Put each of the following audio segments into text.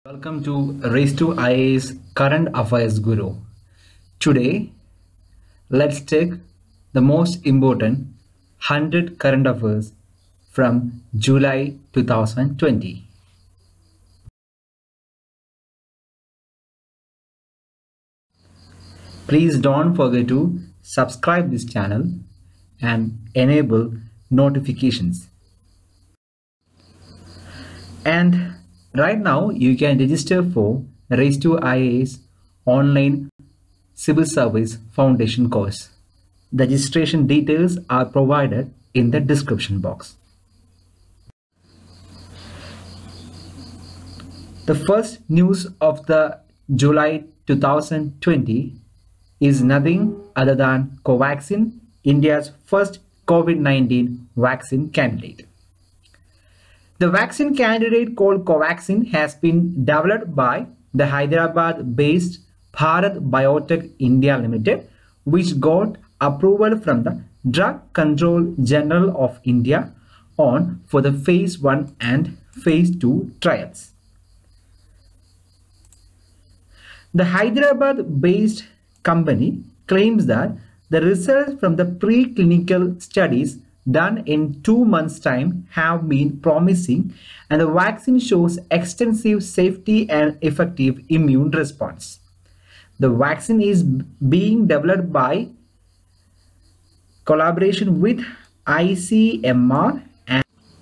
Welcome to Race to IAS Current Affairs Guru. Today, let's take the most important 100 current affairs from July 2020. Please don't forget to subscribe this channel and enable notifications. And right now, you can register for Race to IAS online Civil Service Foundation course. The registration details are provided in the description box. The first news of the July 2020 is nothing other than Covaxin, India's first COVID-19 vaccine candidate. The vaccine candidate called Covaxin has been developed by the Hyderabad-based Bharat Biotech India Limited, which got approval from the Drug Control General of India for the phase 1 and phase 2 trials. The Hyderabad-based company claims that the results from the preclinical studies done in 2 months' time have been promising, and the vaccine shows extensive safety and effective immune response. The vaccine is being developed by collaboration with ICMR, and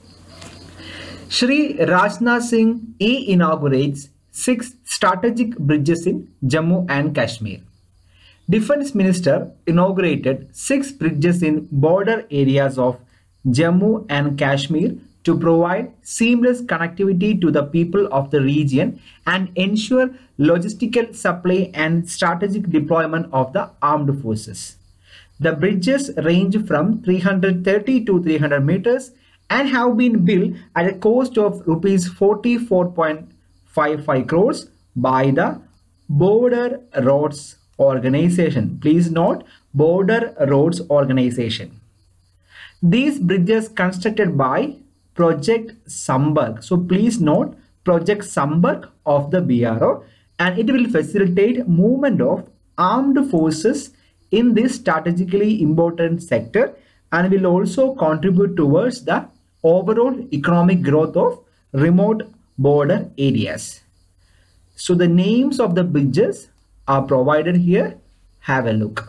Shri Rajnath Singh inaugurates 6 strategic bridges in Jammu and Kashmir. Defense Minister inaugurated 6 bridges in border areas of Jammu and Kashmir to provide seamless connectivity to the people of the region and ensure logistical supply and strategic deployment of the armed forces. The bridges range from 330 to 300 meters and have been built at a cost of rupees 44.55 crores by the Border Roads Organization. Please note, Border Roads Organization. These bridges constructed by Project Sambark. So please note Project Sambark of the BRO, and it will facilitate movement of armed forces in this strategically important sector and will also contribute towards the overall economic growth of remote border areas. So the names of the bridges are provided here. Have a look.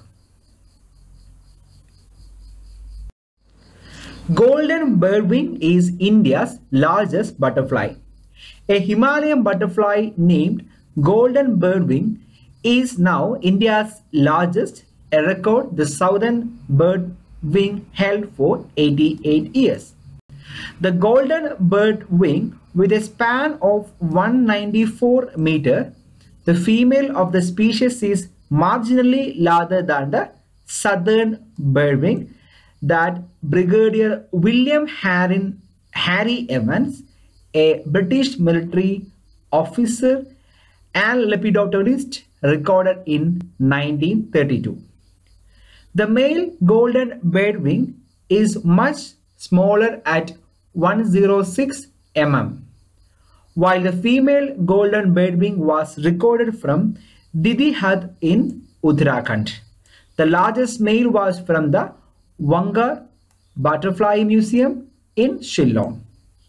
Golden birdwing is India's largest butterfly. A Himalayan butterfly named golden birdwing is now India's largest, a record the southern birdwing held for 88 years. The golden birdwing, with a span of 194 meters, the female of the species is marginally larger than the southern birdwing that Brigadier William Harry Evans, a British military officer and lepidopterist, recorded in 1932. The male golden birdwing is much smaller at 106 mm, while the female golden birdwing was recorded from Didihad in Uttarakhand. The largest male was from the Wangar Butterfly Museum in Shillong.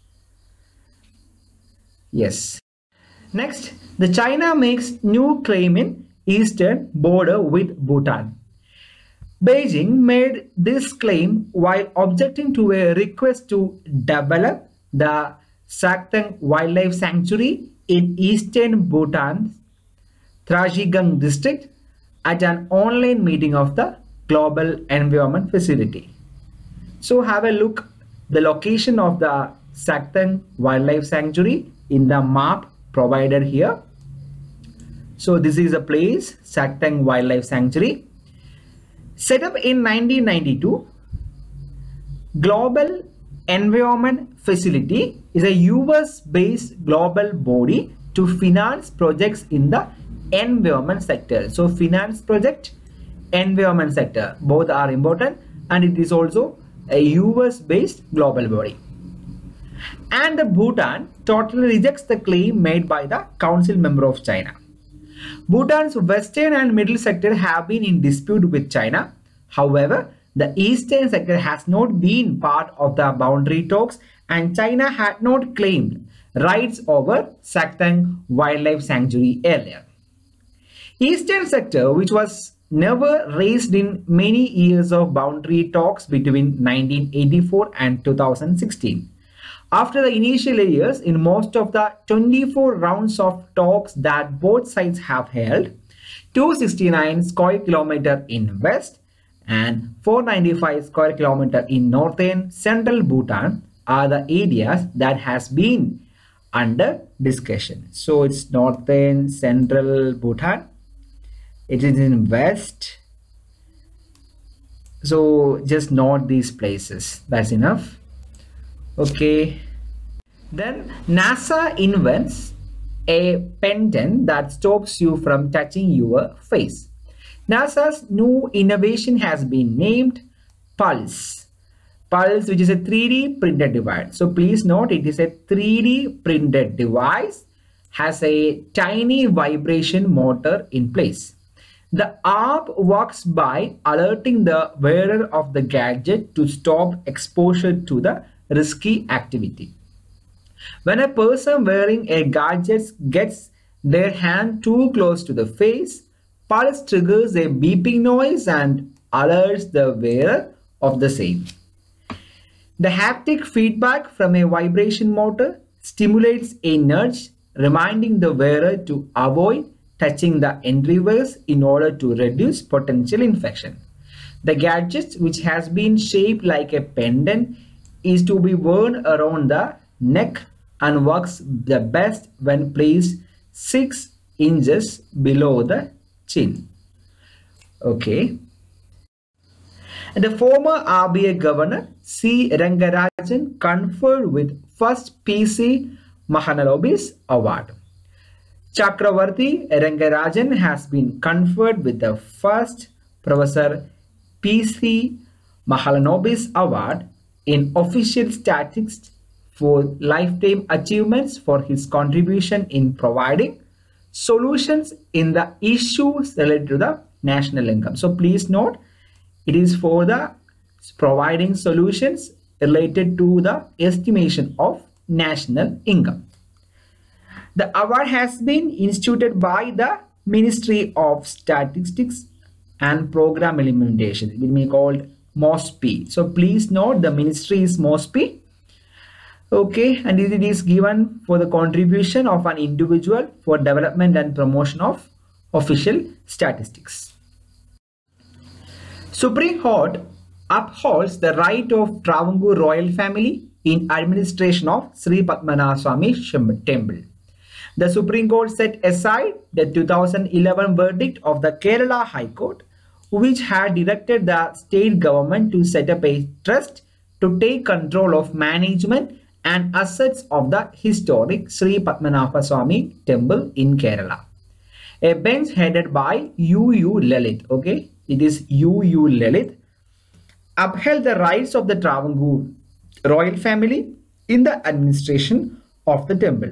Yes. Next, the China makes new claim in eastern border with Bhutan. Beijing made this claim while objecting to a request to develop the Sakteng Wildlife Sanctuary in eastern Bhutan's Trajigang district at an online meeting of the Global Environment Facility. So have a look the location of the Sakteng Wildlife Sanctuary in the map provided here. So this is a place, Sakteng Wildlife Sanctuary. Set up in 1992, Global Environment Facility is a US-based global body to finance projects in the environment sector. So finance project, environment sector, both are important, and it is also a US-based global body. And the Bhutan totally rejects the claim made by the Council member of China. Bhutan's western and middle sector have been in dispute with China. However, the eastern sector has not been part of the boundary talks and China had not claimed rights over Saktang Wildlife Sanctuary earlier. Eastern sector, which was never raised in many years of boundary talks between 1984 and 2016. After the initial years, in most of the 24 rounds of talks that both sides have held, 269 square kilometers in west and 495 square kilometers in northern central Bhutan are the areas that has been under discussion. So it's northern central Bhutan. It is in west. So just note these places. That's enough. Okay. Then NASA invents a pendant that stops you from touching your face. NASA's new innovation has been named Pulse. Pulse, which is a 3D printed device. So please note it is a 3D printed device, has a tiny vibration motor in place. The app works by alerting the wearer of the gadget to stop exposure to the risky activity. When a person wearing a gadget gets their hand too close to the face, Pulse triggers a beeping noise and alerts the wearer of the same. The haptic feedback from a vibration motor stimulates a nudge, reminding the wearer to avoid touching the entrails in order to reduce potential infection. The gadget, which has been shaped like a pendant, is to be worn around the neck and works the best when placed 6 inches below the chin. Okay. The former RBI governor C. Rangarajan conferred with first PC Mahalanobis Award. Chakravarti Rangarajan has been conferred with the first Professor PC Mahalanobis Award in official statistics for lifetime achievements for his contribution in providing solutions in the issues related to the national income. So please note, it is for the providing solutions related to the estimation of national income. The award has been instituted by the Ministry of Statistics and Program Implementation. It will be called MOSPI. So please note the ministry is MOSPI. Okay, and it is given for the contribution of an individual for development and promotion of official statistics. Supreme Court upholds the right of Travancore royal family in administration of Sri Padmanabha Swami Temple. The Supreme Court set aside the 2011 verdict of the Kerala High Court, which had directed the state government to set up a trust to take control of management and assets of the historic Sri Padmanabha Swami Temple in Kerala. A bench headed by U.U. Lalit, okay, it is U.U. Lalit, upheld the rights of the Travancore royal family in the administration of the temple.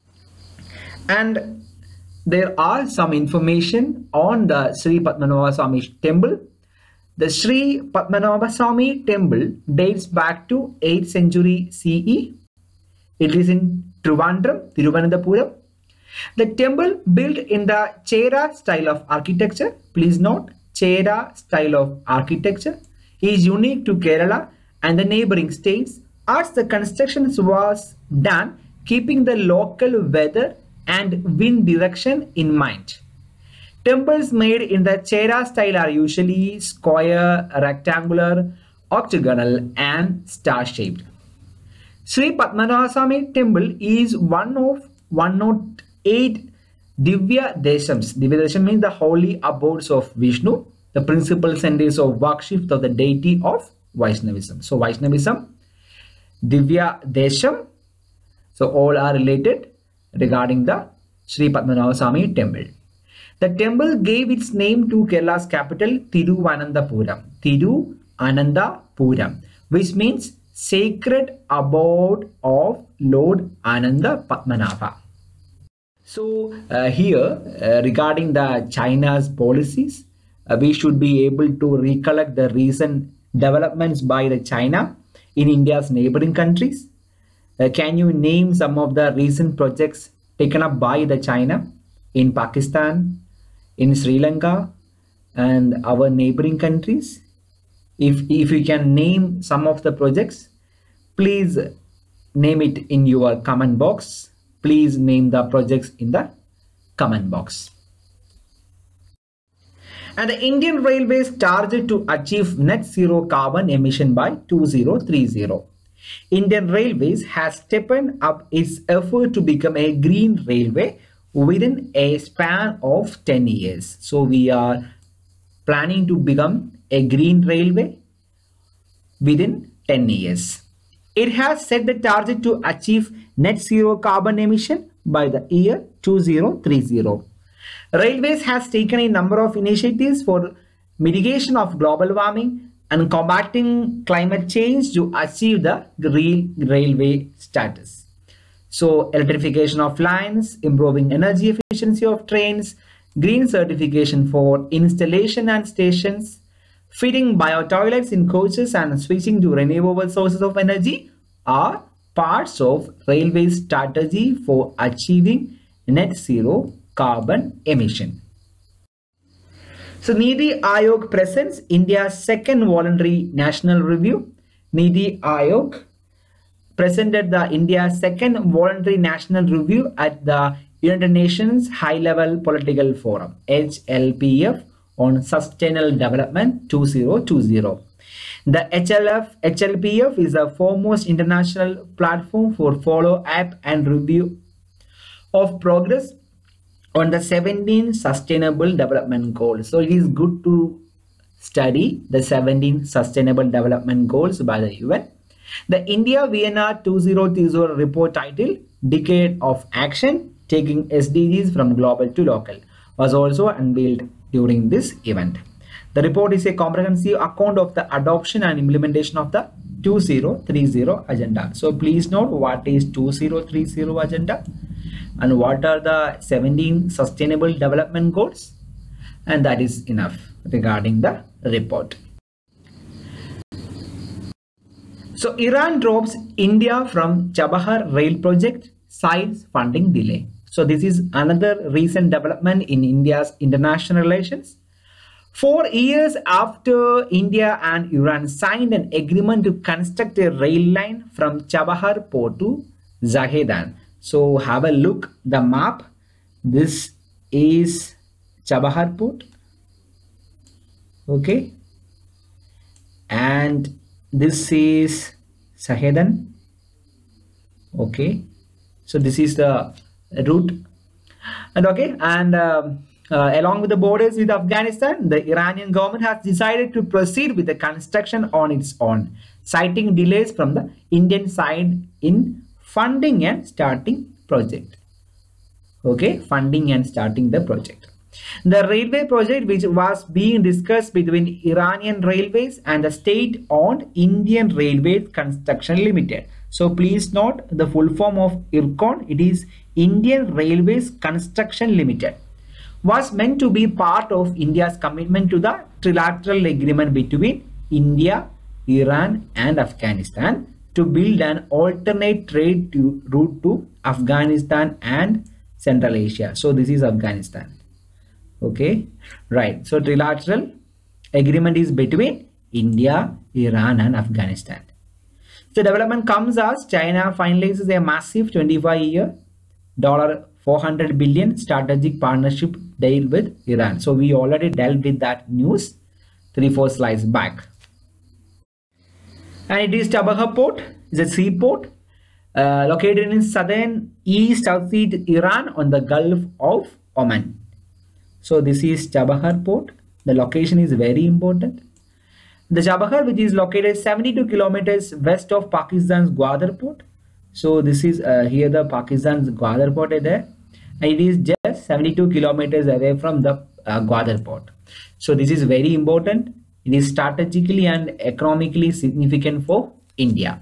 And there are some information on the Sri Padmanabha Swami Temple. The Sri Padmanabha Swami Temple dates back to 8th century CE. It is in Trivandrum, Thiruvananthapuram. The temple, built in the Chera style of architecture, please note, Chera style of architecture, is unique to Kerala and the neighboring states, as the construction was done keeping the local weather and wind direction in mind. Temples made in the Chera style are usually square, rectangular, octagonal and star-shaped. Sri Padmanabha Swami Temple is one of 108 Divya Deshams. Divya Desham means the holy abodes of Vishnu, the principal centers of worship of the deity of Vaishnavism. So Vaishnavism, Divya Desham, so all are related regarding the Sri Padmanabha Swami Temple. The temple gave its name to Kerala's capital Thiruvananthapuram, which means sacred abode of Lord Ananda Padmanabha. So here regarding the China's policies, we should be able to recollect the recent developments by the China in India's neighboring countries. Can you name some of the recent projects taken up by the China in Pakistan, in Sri Lanka, and our neighboring countries? If you can name some of the projects, please name it in your comment box. Please name the projects in the comment box. And the Indian Railways target to achieve net zero carbon emission by 2030. Indian Railways has stepped up its effort to become a green railway within a span of 10 years. So we are planning to become a green railway within 10 years. It has set the target to achieve net zero carbon emission by the year 2030. Railways has taken a number of initiatives for mitigation of global warming and combating climate change to achieve the green railway status. So electrification of lines, improving energy efficiency of trains, green certification for installation and stations, fitting bio-toilets in coaches and switching to renewable sources of energy are parts of railway strategy for achieving net zero carbon emission. So Niti Aayog presents India's second voluntary national review. Niti Aayog presented the India's second voluntary national review at the United Nations High Level Political Forum HLPF on Sustainable Development 2020. The HLPF is the foremost international platform for follow-up and review of progress on the 17 Sustainable Development Goals. So it is good to study the 17 Sustainable Development Goals by the UN. The India Vienna 2030 report titled Decade of Action, Taking SDGs from Global to Local was also unveiled during this event. The report is a comprehensive account of the adoption and implementation of the 2030 agenda. So please note what is 2030 agenda and what are the 17 sustainable development goals, and that is enough regarding the report. So Iran drops India from Chabahar rail project, cites funding delay. So this is another recent development in India's international relations. 4 years after India and Iran signed an agreement to construct a rail line from Chabahar port to Zahedan. So have a look the map. This is Chabahar port. Okay. And this is Zahedan. Okay. So this is the route. And okay. And along with the borders with Afghanistan, the Iranian government has decided to proceed with the construction on its own, citing delays from the Indian side in funding and starting project. Okay, funding and starting the project. The railway project, which was being discussed between Iranian Railways and the state-owned Indian Railways Construction Limited. So please note the full form of IRCON. It is Indian Railways Construction Limited. Was meant to be part of India's commitment to the trilateral agreement between India, Iran and Afghanistan to build an alternate trade route to Afghanistan and Central Asia. So this is Afghanistan. Okay, right. So trilateral agreement is between India, Iran and Afghanistan. The development comes as China finalizes a massive 25-year $400 billion strategic partnership deal with Iran. So we already dealt with that news 3-4 slides back. And it is Chabahar port. It's a seaport located in southern East Southeast Iran on the Gulf of Oman. So this is Chabahar port. The location is very important. The Chabahar, which is located 72 kilometers west of Pakistan's Gwadar port. So this is here the Pakistan's Gwadar port is there. And it is just 72 kilometers away from the Gwadar port. So this is very important. It is strategically and economically significant for India.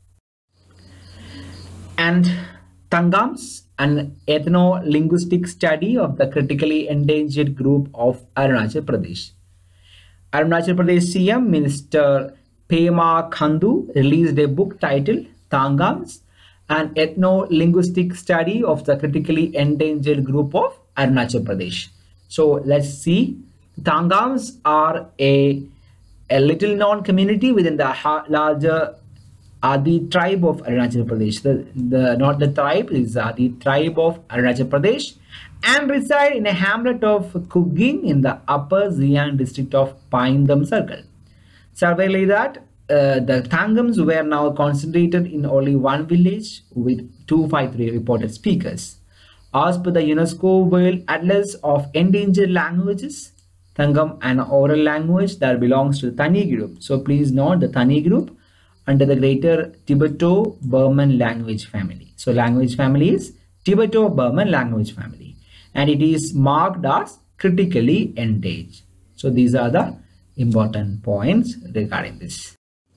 And Tangams, an ethno-linguistic study of the critically endangered group of Arunachal Pradesh. Arunachal Pradesh CM Minister Pema Khandu released a book titled Tangams, an ethno-linguistic study of the critically endangered group of Arunachal Pradesh. So let's see. Tangams are a little known community within the larger Adi tribe of Arunachal Pradesh. Not the tribe, is the tribe of Arunachal Pradesh, and reside in a hamlet of Kuging in the upper Xi'an district of Paindam Circle. Survey that the Tangams were now concentrated in only one village with 253 reported speakers. As per the UNESCO World Atlas of Endangered Languages, Tangam an oral language that belongs to the Tani group. So please note the Tani group under the greater Tibeto-Burman language family. So language family is Tibeto-Burman language family, and it is marked as critically endangered. So these are the important points regarding this.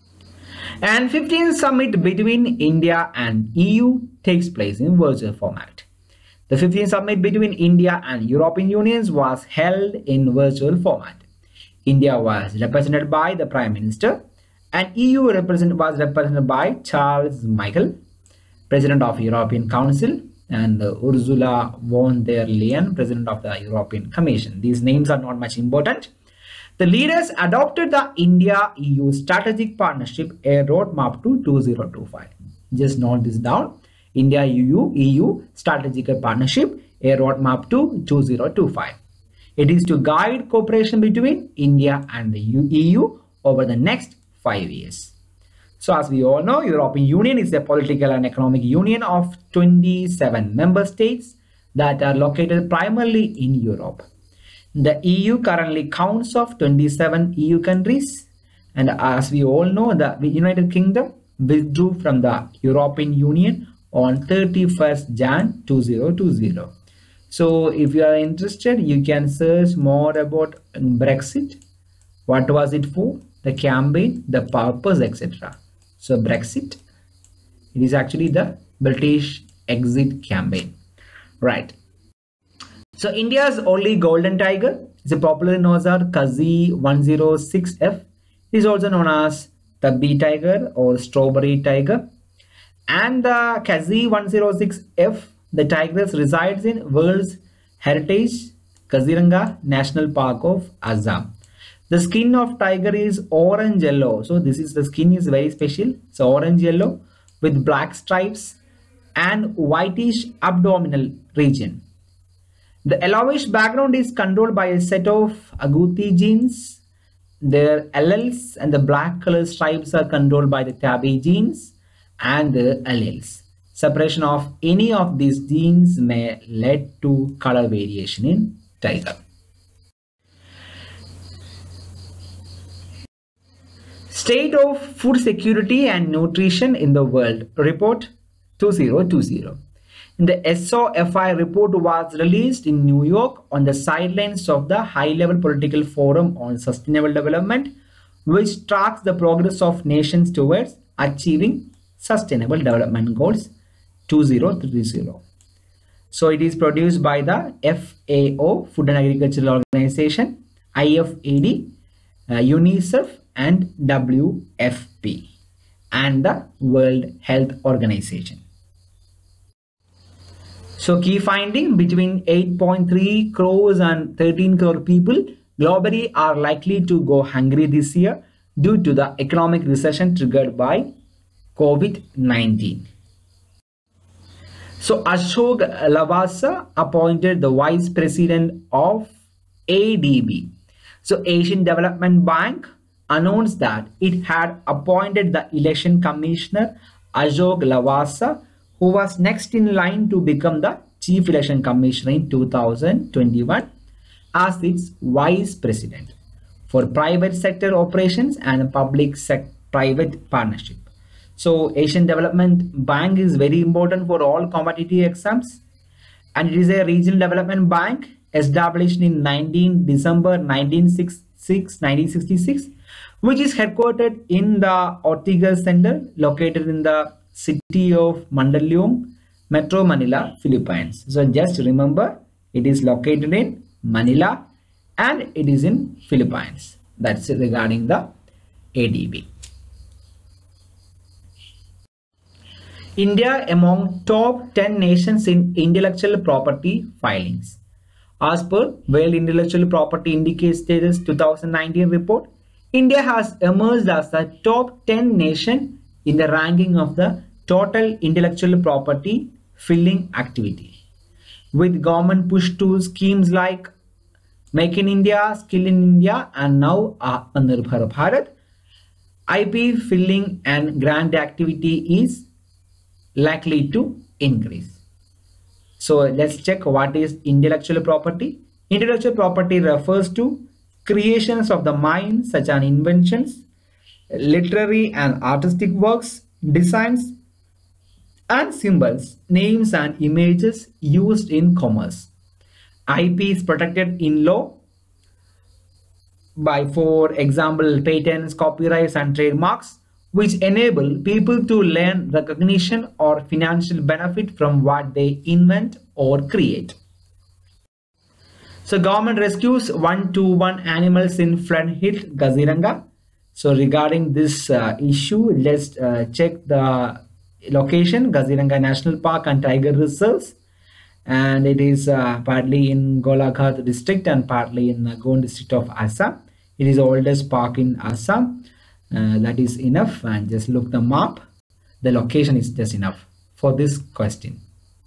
And 15th summit between India and EU takes place in virtual format. The 15th summit between India and European Union was held in virtual format. India was represented by the Prime Minister, and EU was represented by Charles Michel, President of European Council, and Ursula von der Leyen, President of the European Commission. These names are not much important. The leaders adopted the India-EU strategic partnership, a roadmap to 2025. Just note this down. India-EU strategic partnership, a roadmap to 2025. It is to guide cooperation between India and the EU over the next 5 years. So as we all know, European Union is a political and economic union of 27 member states that are located primarily in Europe. The EU currently counts of 27 EU countries, and as we all know, the United Kingdom withdrew from the European Union on 31st Jan 2020. So if you are interested, you can search more about Brexit. What was it for? The campaign, the purpose, etc. So Brexit, it is actually the British exit campaign, right? So India's only golden tiger is popularly known as Kazi 106F. It is also known as the bee tiger or strawberry tiger. And the Kazi 106F, the tigress resides in World Heritage Kaziranga National Park of Assam. The skin of tiger is orange yellow. So this is the skin is very special. It's orange yellow with black stripes and whitish abdominal region. The yellowish background is controlled by a set of agouti genes. Their alleles and the black color stripes are controlled by the tabby genes and the alleles. Separation of any of these genes may lead to color variation in tiger. State of Food Security and Nutrition in the World Report 2020. The SOFI report was released in New York on the sidelines of the high-level political forum on sustainable development, which tracks the progress of nations towards achieving Sustainable Development Goals 2030. So it is produced by the FAO, Food and Agricultural Organization, IFAD, UNICEF, and WFP, and the World Health Organization. So key finding, between 8.3 crores and 13 crore people globally are likely to go hungry this year due to the economic recession triggered by COVID-19. So Ashok Lavasa appointed the Vice President of ADB. So Asian Development Bank announced that it had appointed the Election Commissioner Ashok Lavasa, who was next in line to become the Chief Election Commissioner in 2021, as its Vice President for private sector operations and public-private partnership. So Asian Development Bank is very important for all competitive exams, and it is a regional development bank established in December 1966 1966, which is headquartered in the Ortigas Center, located in the city of Mandaluyong, Metro Manila, Philippines. So just remember, it is located in Manila and it is in Philippines. That's regarding the ADB. India among top 10 nations in intellectual property filings. As per World Intellectual Property Indicators 2019 report, India has emerged as the top 10 nation in the ranking of the total intellectual property filing activity. With government push to schemes like Make in India, Skill in India, and now Atmanirbhar Bharat, IP filing and grant activity is likely to increase. So let's check what is intellectual property. Intellectual property refers to creations of the mind such as inventions, literary and artistic works, designs and symbols, names and images used in commerce. IP is protected in law by, for example, patents, copyrights and trademarks, which enable people to learn recognition or financial benefit from what they invent or create. So government rescues 121 animals in flood hit Kaziranga. So regarding this issue, let's check the location: Kaziranga National Park and Tiger Reserves, and it is partly in Golaghat district and partly in Gond district of Assam. It is the oldest park in Assam. That is enough, and just look the map. The location is just enough for this question.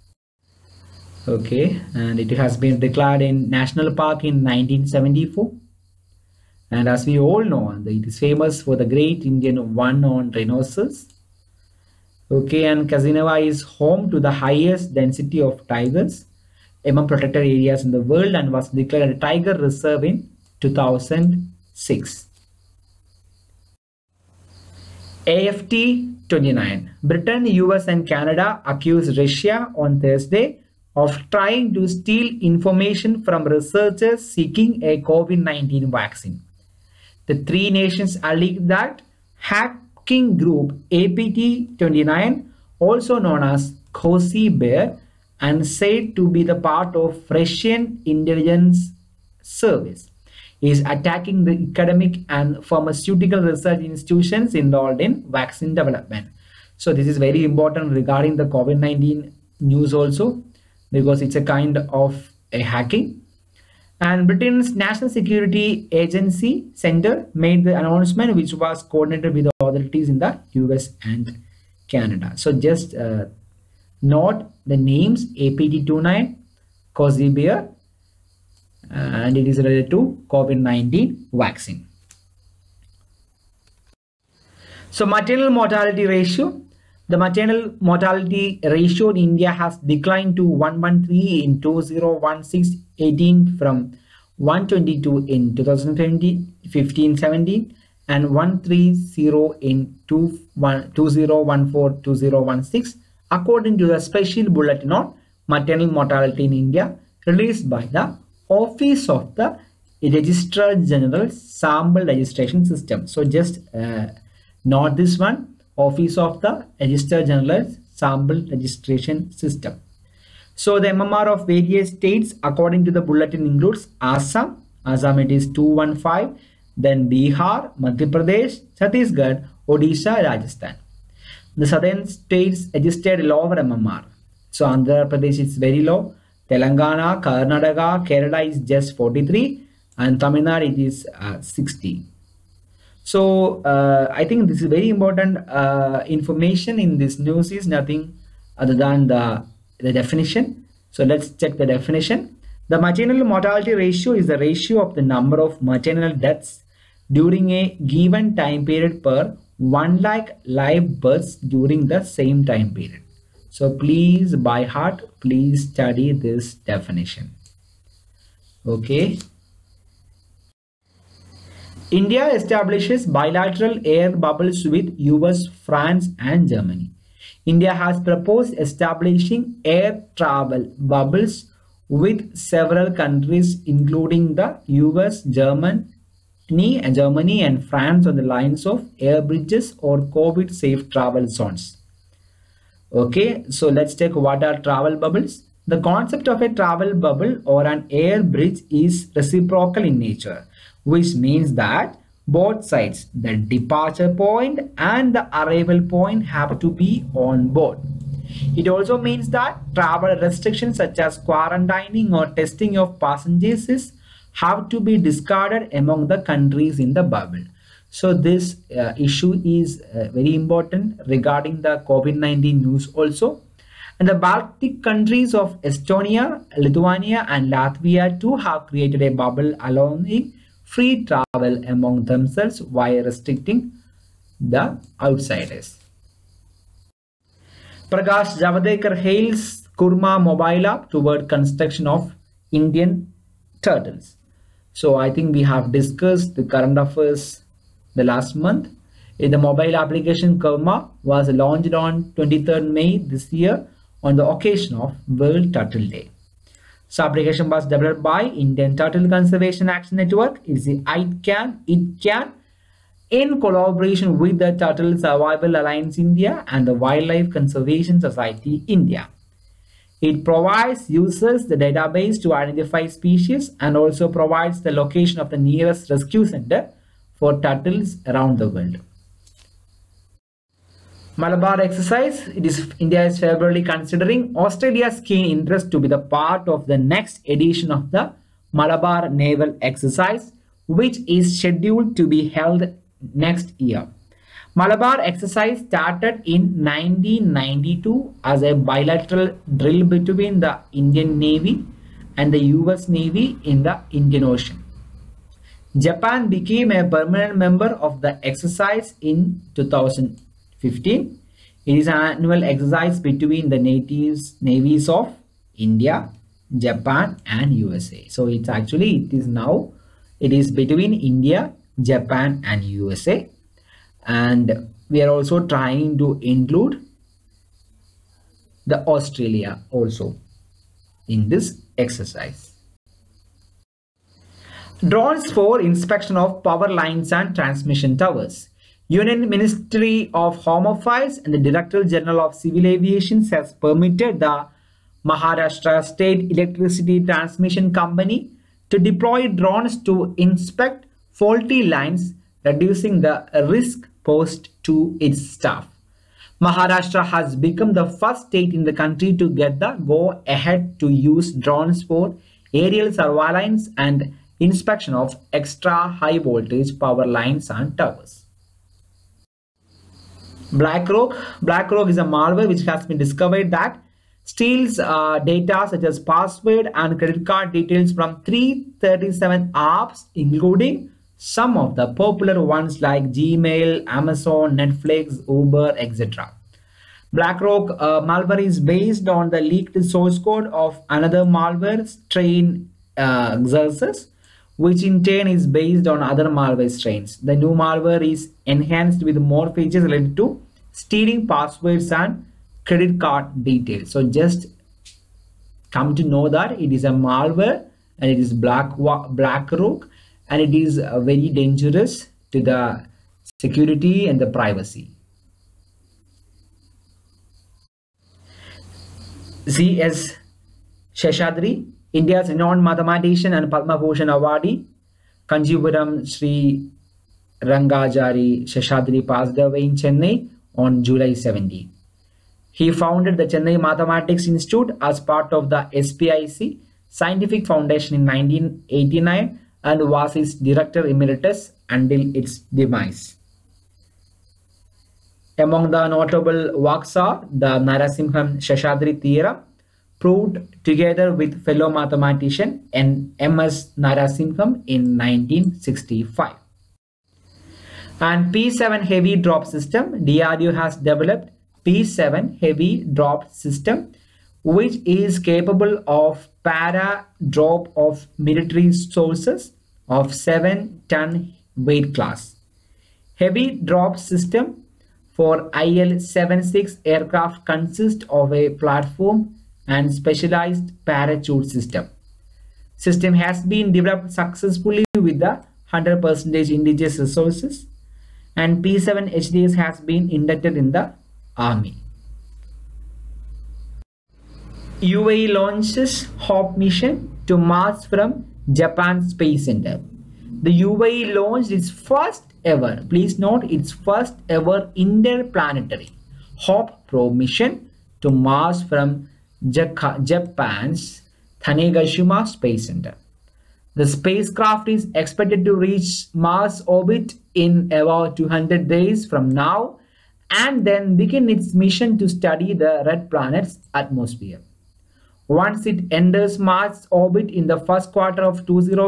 Okay, and it has been declared in National Park in 1974. And as we all know, it is famous for the great Indian one-horned rhinoceros. Okay, and Kazinawa is home to the highest density of tigers among protected areas in the world and was declared a tiger reserve in 2006. AFT 29. Britain, US and Canada accused Russia on Thursday of trying to steal information from researchers seeking a COVID-19 vaccine. The three nations alleged that hacking group APT 29, also known as Cozy Bear, and said to be the part of Russian intelligence service, is attacking the academic and pharmaceutical research institutions involved in vaccine development. So this is very important regarding the COVID-19 news also, because it's a kind of a hacking. And Britain's National Security Agency Center made the announcement, which was coordinated with the authorities in the US and Canada. So just note the names: APT29, Cozy Bear, and it is related to COVID-19 vaccine. So maternal mortality ratio. The maternal mortality ratio in India has declined to 113 in 2016-18 from 122 in 2015-17 and 130 in 2014-2016, according to the special bulletin on maternal mortality in India released by the Office of the Registrar General Sample Registration System. So just note this one: Office of the Registrar General Sample Registration System. So the MMR of various states according to the bulletin includes Assam it is 215, then Bihar, Madhya Pradesh, Chhattisgarh, Odisha, Rajasthan. The southern states registered lower MMR. So Andhra Pradesh is very low, Telangana, Karnataka, Kerala is just 43, and Tamil Nadu it is 60. So I think this is very important information in this news is nothing other than the definition. So let's check the definition. The maternal mortality ratio is the ratio of the number of maternal deaths during a given time period per 1 lakh live births during the same time period. So please, by heart, please study this definition. Okay. India establishes bilateral air bubbles with US, France and Germany. India has proposed establishing air travel bubbles with several countries including the US, Germany and France on the lines of air bridges or COVID safe travel zones. Okay, so let's take what are travel bubbles. The concept of a travel bubble or an air bridge is reciprocal in nature, which means that both sides, the departure point and the arrival point, have to be on board. It also means that travel restrictions such as quarantining or testing of passengers have to be discarded among the countries in the bubble. So this issue is very important regarding the COVID-19 news also. And the Baltic countries of Estonia, Lithuania and Latvia too have created a bubble allowing free travel among themselves while restricting the outsiders. Prakash Javadekar hails Kurma mobile app toward construction of Indian turtles. So I think we have discussed the current affairs the last month. The mobile application Kurma was launched on 23rd May this year on the occasion of World Turtle Day. So application was developed by Indian Turtle Conservation Action Network, is the ITCAN, in collaboration with the Turtle Survival Alliance India and the Wildlife Conservation Society India. It provides users the database to identify species and also provides the location of the nearest rescue center for turtles around the world. Malabar exercise. India is favorably considering Australia's keen interest to be the part of the next edition of the Malabar Naval Exercise, which is scheduled to be held next year. Malabar exercise started in 1992 as a bilateral drill between the Indian Navy and the US Navy in the Indian Ocean. Japan became a permanent member of the exercise in 2015. It is an annual exercise between the navies of India, Japan and USA. So it is between India, Japan and USA, and we are also trying to include the Australia also in this exercise. Drones for inspection of power lines and transmission towers. Union Ministry of Home Affairs and the Director General of Civil Aviation has permitted the Maharashtra State Electricity Transmission Company to deploy drones to inspect faulty lines, reducing the risk posed to its staff. Maharashtra has become the first state in the country to get the go-ahead to use drones for aerial surveillance and inspection of extra high voltage power lines and towers. BlackRock is a malware which has been discovered that steals data such as password and credit card details from 337 apps, including some of the popular ones like Gmail, Amazon, Netflix, Uber, etc. BlackRock malware is based on the leaked source code of another malware strain, Xerxes, which in turn is based on other malware strains. The new malware is enhanced with more features related to stealing passwords and credit card details. So just come to know that it is a malware and it is BlackRock, and it is very dangerous to the security and the privacy. C.S. Seshadri, India's renowned mathematician and Padma Bhushan awardee, Kanjipuram Sri Rangajari Seshadri, passed away in Chennai on July 17. He founded the Chennai Mathematics Institute as part of the SPIC Scientific Foundation in 1989 and was its director emeritus until its demise. Among the notable works are the Narasimhan Seshadri theorem, proved together with fellow mathematician M.S. Narasimham in 1965. And P7 heavy drop system. DRDO has developed P7 heavy drop system, which is capable of para drop of military sources of 7-ton weight class. Heavy drop system for IL-76 aircraft consists of a platform and specialized parachute system. System has been developed successfully with the 100% indigenous resources, and P7 HDS has been inducted in the Army. UAE launches HOPE mission to Mars from Japan Space Center. The UAE launched its first ever, please note, its first ever interplanetary HOPE probe mission to Mars from Japan's Tanegashima Space Center. The spacecraft is expected to reach Mars orbit in about 200 days from now and then begin its mission to study the red planet's atmosphere. Once it enters Mars orbit in the first quarter of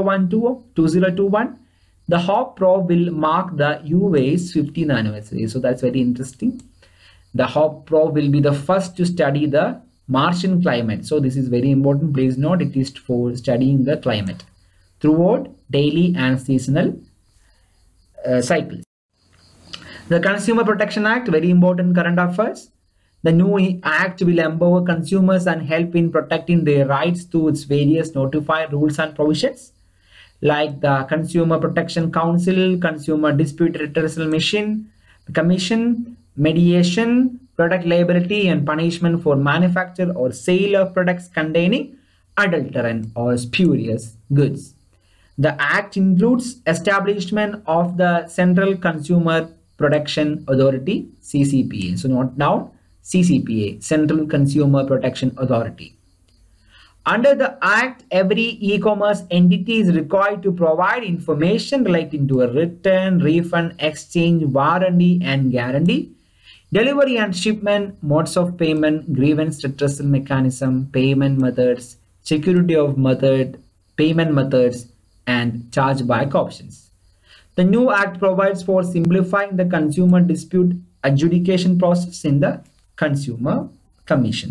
2021, the HOPE probe will mark the UAE's 15th anniversary. So that's very interesting. The HOPE probe will be the first to study the Martian climate. So this is very important. Please note it is for studying the climate throughout daily and seasonal cycles. The Consumer Protection Act, very important current affairs. The new act will empower consumers and help in protecting their rights through its various notified rules and provisions, like the Consumer Protection Council, Consumer Dispute Redressal Commission, mediation, product liability and punishment for manufacture or sale of products containing adulterant or spurious goods. The act includes establishment of the Central Consumer Protection Authority, CCPA. So note down, CCPA, Central Consumer Protection Authority. Under the Act, every e-commerce entity is required to provide information relating to a return, refund, exchange, warranty and guarantee, delivery and shipment, modes of payment, grievance redressal mechanism, payment methods, security of payment methods, and chargeback options. The new Act provides for simplifying the consumer dispute adjudication process in the Consumer Commission.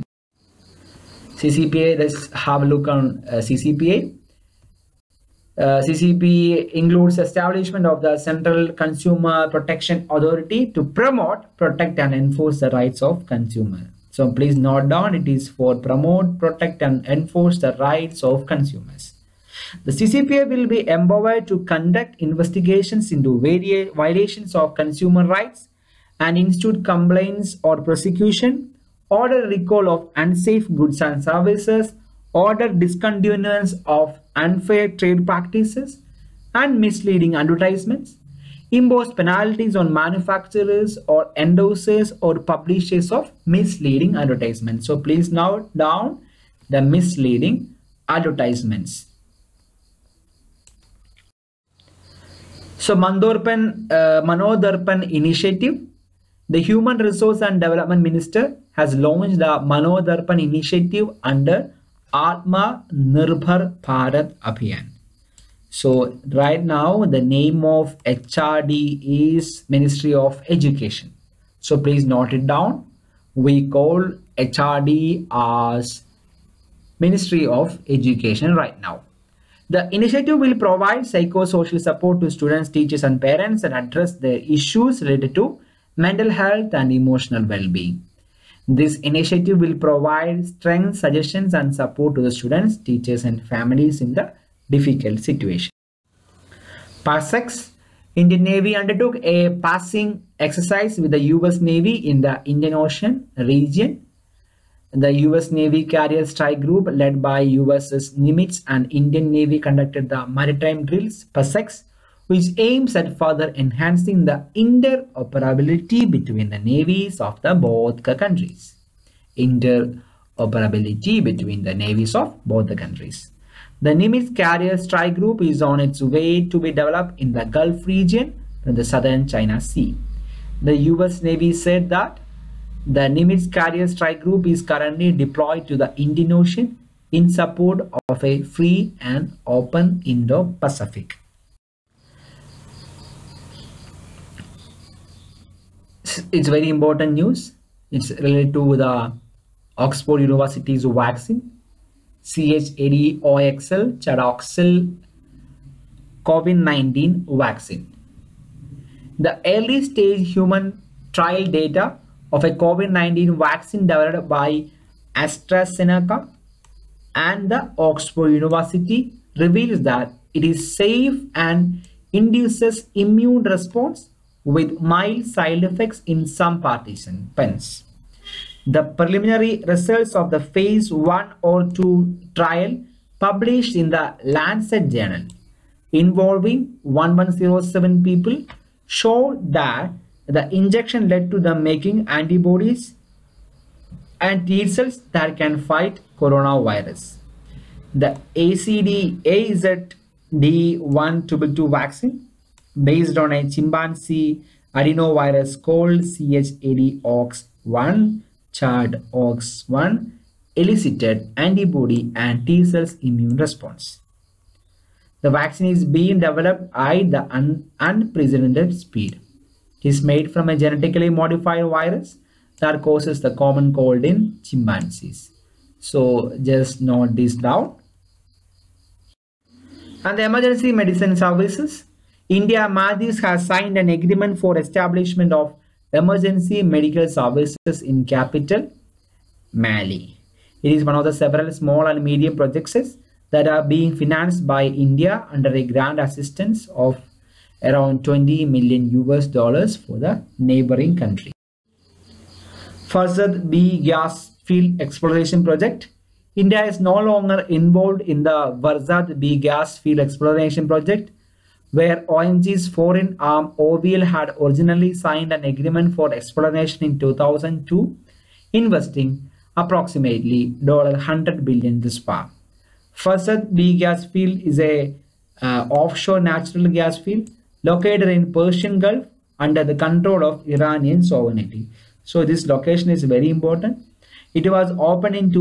CCPA, let's have a look on CCPA. CCPA includes establishment of the Central Consumer Protection Authority to promote, protect and enforce the rights of consumers. So please note down, it is for promote, protect and enforce the rights of consumers. The CCPA will be empowered to conduct investigations into various violations of consumer rights and institute complaints or prosecution, order recall of unsafe goods and services, order discontinuance of unfair trade practices and misleading advertisements, impose penalties on manufacturers or endorsers or publishers of misleading advertisements. So please note down the misleading advertisements. So Manodarpan initiative. The Human Resource and Development Minister has launched the Manodarpan initiative under Atma Nirbhar Bharat Abhiyan. So right now the name of HRD is Ministry of Education. So please note it down. We call HRD as Ministry of Education right now. The initiative will provide psychosocial support to students, teachers and parents and address their issues related to mental health and emotional well-being. This initiative will provide strength, suggestions and support to the students, teachers and families in the difficult situation. PASEX, Indian Navy undertook a passing exercise with the US Navy in the Indian Ocean region. The US Navy Carrier Strike Group led by USS Nimitz and Indian Navy conducted the maritime drills, PASEX, which aims at further enhancing the interoperability between the navies of the both countries. Interoperability between the navies of both the countries. The Nimitz Carrier Strike Group is on its way to be developed in the Gulf region in the southern China Sea. The US Navy said that the Nimitz Carrier Strike Group is currently deployed to the Indian Ocean in support of a free and open Indo-Pacific. It's very important news. It's related to the Oxford University's vaccine, CH80OXL Chadoxil COVID-19 vaccine. The early stage human trial data of a COVID-19 vaccine developed by AstraZeneca and the Oxford University reveals that it is safe and induces immune response with mild side effects in some participants. The preliminary results of the phase 1 or 2 trial published in the Lancet journal involving 1107 people showed that the injection led to the making antibodies and T cells that can fight coronavirus. The AZD1222 vaccine, based on a chimpanzee adenovirus called CHAdOx1 ChAdOx1, elicited antibody and T cells immune response. The vaccine is being developed at the unprecedented speed. It is made from a genetically modified virus that causes the common cold in chimpanzees. So just note this down. And the emergency medicine services. India Madis has signed an agreement for establishment of emergency medical services in capital Mali. It is one of the several small and medium projects that are being financed by India under a grant assistance of around 20 million US dollars for the neighboring country. Farzad B gas field exploration project. India is no longer involved in the Farzad B gas field exploration project, where ONG's foreign arm OVL had originally signed an agreement for exploration in 2002, investing approximately $100 billion this far. Farzad B gas field is a offshore natural gas field located in Persian Gulf under the control of Iranian sovereignty. So this location is very important. It was opened in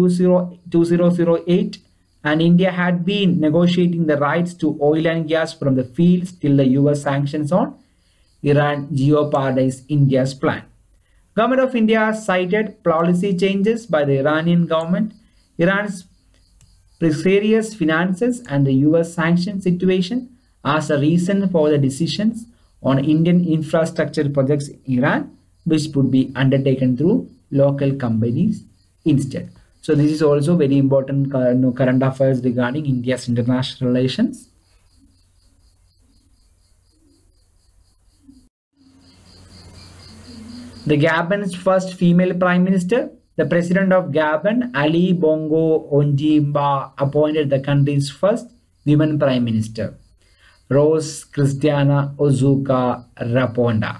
2008, and India had been negotiating the rights to oil and gas from the fields till the US sanctions on Iran jeopardized India's plan. Government of India cited policy changes by the Iranian government, Iran's precarious finances and the US sanction situation as a reason for the decisions on Indian infrastructure projects in Iran, which would be undertaken through local companies instead. So this is also very important current affairs regarding India's international relations. The Gabon's first female prime minister, the president of Gabon, Ali Bongo Ondimba, appointed the country's first women prime minister, Rose Christiana Ozuka Raponda.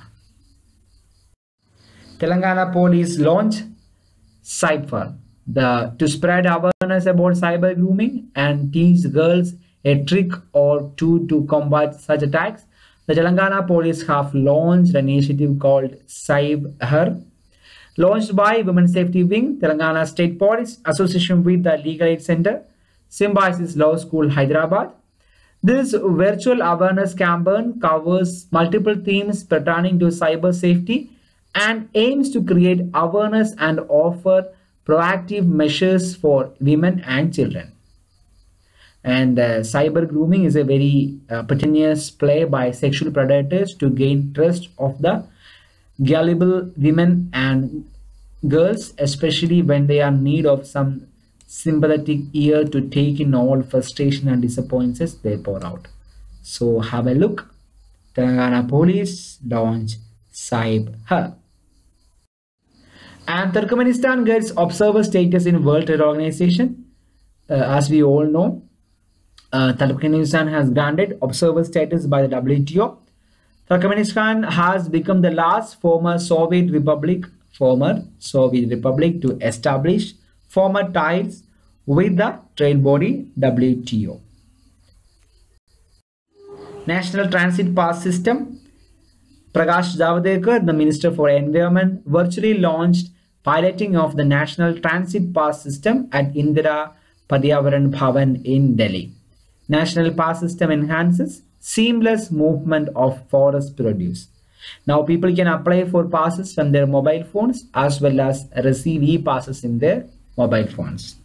Telangana police launched Cypher to spread awareness about cyber grooming and teach girls a trick or two to combat such attacks. The Telangana police have launched an initiative called Cyber, launched by Women's Safety Wing, Telangana State Police Association with the Legal Aid Center, Symbiosis Law School, Hyderabad. This virtual awareness campaign covers multiple themes pertaining to cyber safety and aims to create awareness and offer proactive measures for women and children. And cyber grooming is a very pertinous play by sexual predators to gain trust of the gullible women and girls, especially when they are in need of some sympathetic ear to take in all frustration and disappointments they pour out. So have a look. Telangana police launch Cyber. And Turkmenistan gets observer status in World Trade Organization. As we all know, Turkmenistan has granted observer status by the WTO. Turkmenistan has become the last former Soviet Republic to establish former ties with the trade body WTO. National Transit Pass System. Prakash Javadekar, the Minister for Environment, virtually launched piloting of the National Transit Pass System at Indira Paryavaran Bhavan in Delhi. National Pass System enhances seamless movement of forest produce. Now people can apply for passes from their mobile phones as well as receive e-passes in their mobile phones.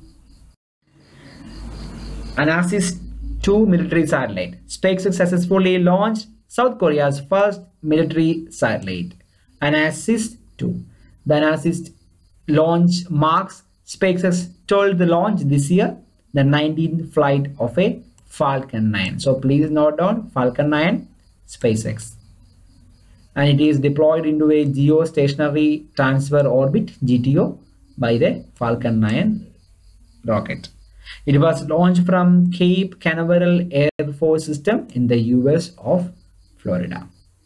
Anasis 2 military satellite. SpaceX successfully launched South Korea's first military satellite, Anasis 2. The Anasis launch marks SpaceX told the launch this year, the 19th flight of a Falcon 9. So please note down Falcon 9, SpaceX. And it is deployed into a geostationary transfer orbit GTO by the Falcon 9 rocket. It was launched from Cape Canaveral Air Force System in the US of Florida.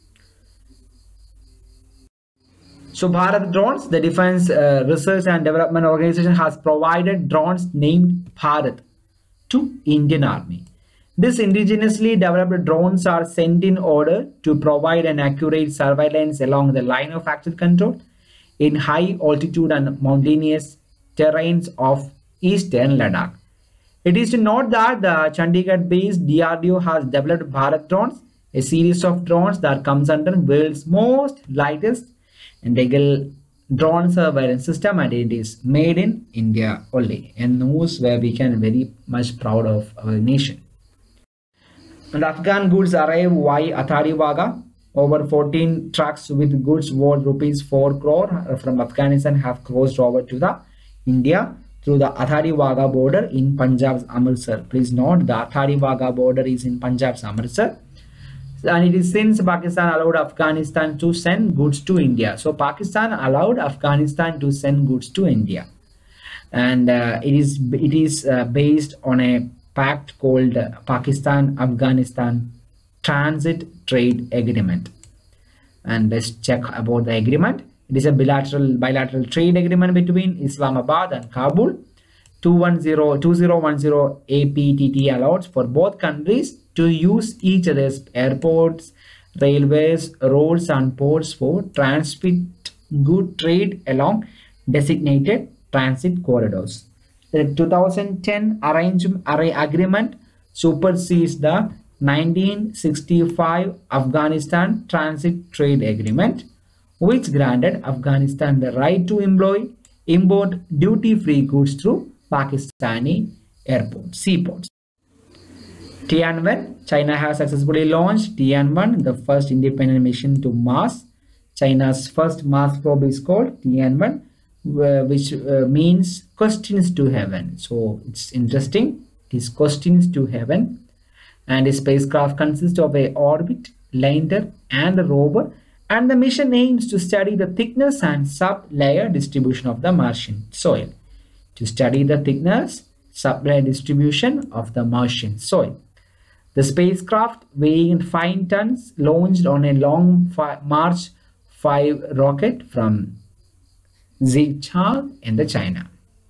So Bharat Drones, the Defense Research and Development Organization, has provided drones named Bharat to Indian Army. These indigenously developed drones are sent in order to provide an accurate surveillance along the line of actual control in high altitude and mountainous terrains of eastern Ladakh. It is to note that the Chandigarh-based DRDO has developed Bharat drones, a series of drones that comes under world's most lightest and legal drone surveillance system, and it is made in India only. And news where we can very much proud of our nation. And Afghan goods arrive via Athari Wagah. Over 14 trucks with goods worth rupees 4 crore from Afghanistan have crossed over to the India through the Athari Wagah border in Punjab's Amritsar. Please note the Athari Wagah border is in Punjab's Amritsar. And it is since Pakistan allowed Afghanistan to send goods to India. So Pakistan allowed Afghanistan to send goods to India. And it is based on a pact called Pakistan-Afghanistan Transit Trade Agreement. And let's check about the agreement. It is a bilateral trade agreement between Islamabad and Kabul. 2010 APTT allows for both countries to use each other's airports, railways, roads and ports for transport good trade along designated transit corridors. The 2010 agreement supersedes the 1965 Afghanistan Transit Trade Agreement, which granted Afghanistan the right to import duty-free goods through Pakistani seaports. Tianwen, China has successfully launched Tianwen, the first independent mission to Mars. China's first Mars probe is called Tianwen, which means questions to heaven. So it's interesting. It is questions to heaven. And the spacecraft consists of a orbit, lander and a rover, and the mission aims to study the thickness and sub-layer distribution of the Martian soil. To study the thickness, sub-layer distribution of the Martian soil. The spacecraft, weighing 5 tons, launched on a Long March 5 rocket from Xichang in China.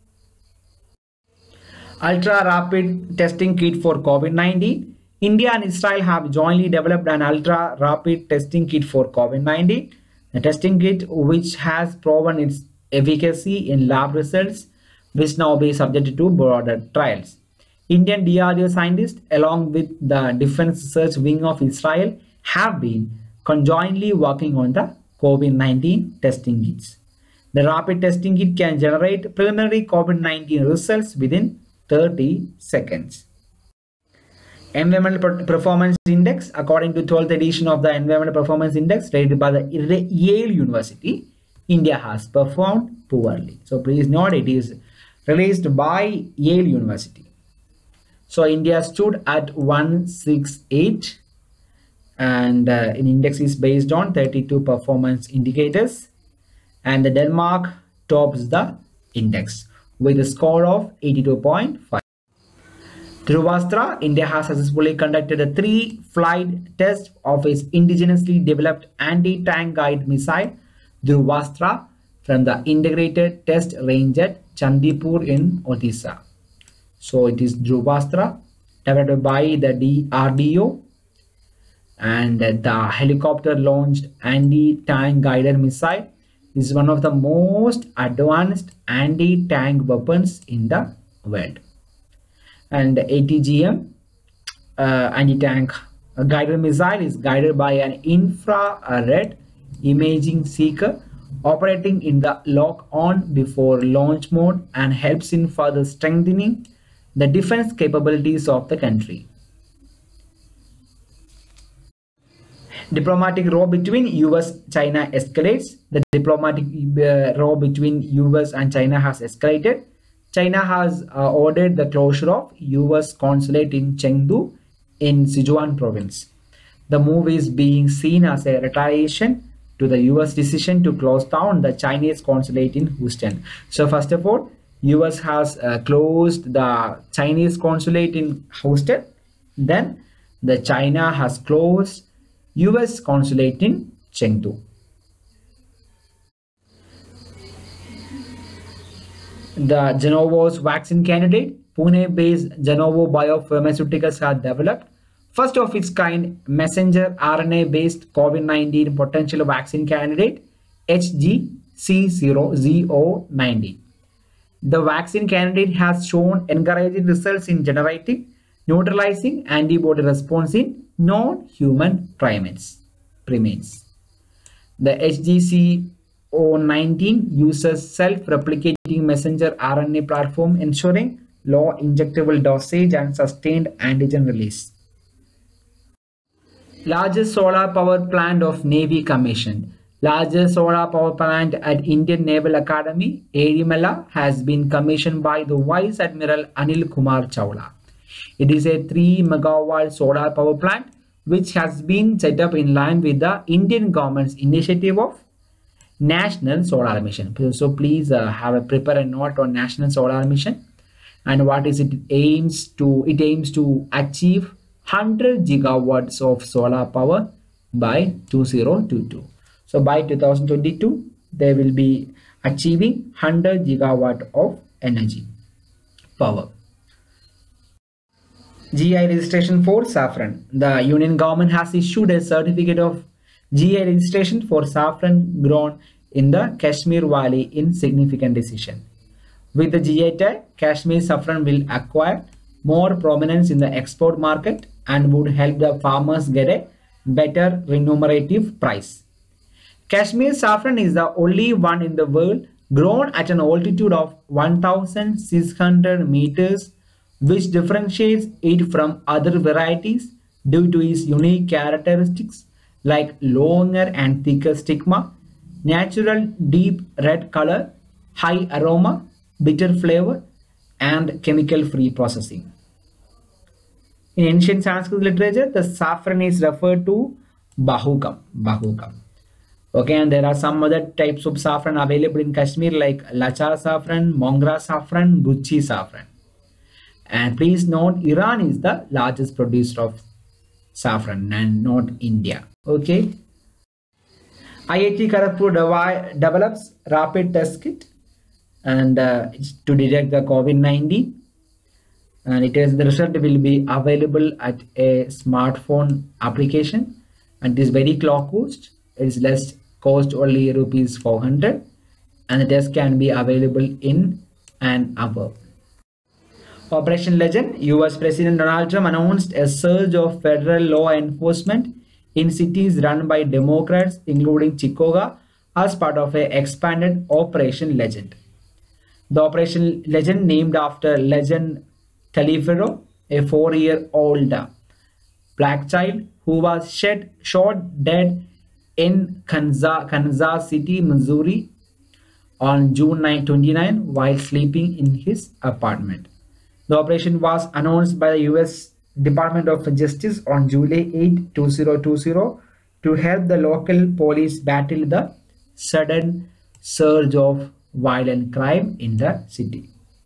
Ultra-rapid testing kit for COVID-19. India and Israel have jointly developed an ultra-rapid testing kit for COVID-19. The testing kit, which has proven its efficacy in lab results, will now be subjected to broader trials. Indian DRDO scientists, along with the Defense Research Wing of Israel, have been conjointly working on the COVID-19 testing kits. The rapid testing kit can generate preliminary COVID-19 results within 30 seconds. Environmental Performance Index. According to 12th edition of the Environmental Performance Index rated by the Yale University, India has performed poorly. So please note it is released by Yale University. So India stood at 168 and an index is based on 32 performance indicators, and the Denmark tops the index with a score of 82.5. Dhruvastra, India has successfully conducted a 3-flight test of its indigenously developed anti-tank guided missile Dhruvastra from the Integrated Test Range at Chandipur in Odisha. So it is Dhruvastra developed by the DRDO, and the helicopter launched anti-tank guided missile is one of the most advanced anti-tank weapons in the world. And the ATGM anti-tank guided missile is guided by an infrared imaging seeker operating in the lock-on before launch mode and helps in further strengthening the defense capabilities of the country. Diplomatic row between US-China escalates. The diplomatic row between US and China has escalated. China has ordered the closure of US consulate in Chengdu in Sichuan province. The move is being seen as a retaliation to the US decision to close down the Chinese consulate in Houston. So first of all, US has closed the Chinese consulate in Houston. Then the China has closed US consulate in Chengdu. The Genovo's vaccine candidate, Pune-based Genovo Biopharmaceuticals, has developed first of its kind messenger RNA-based COVID-19 potential vaccine candidate, HGC0-ZO90. The vaccine candidate has shown encouraging results in generating neutralizing antibody response in non-human primates. The HGC019 uses self-replicating messenger RNA platform, ensuring low injectable dosage and sustained antigen release. Largest solar power plant of Navy commissioned. Largest solar power plant at Indian Naval Academy, Erimala, has been commissioned by the Vice Admiral Anil Kumar Chawla. It is a 3 megawatt solar power plant which has been set up in line with the Indian government's initiative of National Solar Mission. So please prepare a note on National Solar Mission and what is it aims to. It aims to achieve 100 gigawatts of solar power by 2022. So by 2022, they will be achieving 100 gigawatt of energy power. GI registration for saffron. The Union government has issued a certificate of GI registration for saffron grown in the Kashmir Valley in significant decision. With the GI tag, Kashmir saffron will acquire more prominence in the export market and would help the farmers get a better remunerative price. Kashmir saffron is the only one in the world grown at an altitude of 1,600 meters, which differentiates it from other varieties due to its unique characteristics like longer and thicker stigma, natural deep red color, high aroma, bitter flavor, and chemical-free processing. In ancient Sanskrit literature, the saffron is referred to Bahukam. Okay, and there are some other types of saffron available in Kashmir like Lachar saffron, Mongra saffron, Gucci saffron. And please note, Iran is the largest producer of saffron and not India. Okay. IIT Kharagpur develops rapid test kit and to detect the COVID-19. And the result will be available at a smartphone application and it is very low cost. It is less cost, only rupees 400, and the test can be available in an hour. Operation Legend. US President Donald Trump announced a surge of federal law enforcement in cities run by Democrats, including Chicago, as part of an expanded Operation Legend. The Operation Legend, named after Legend Taliaferro, a 4-year-old black child who was shot dead in Kansas City, Missouri on June 29 while sleeping in his apartment. The operation was announced by the US Department of Justice on July 8, 2020 to help the local police battle the sudden surge of violent crime in the city.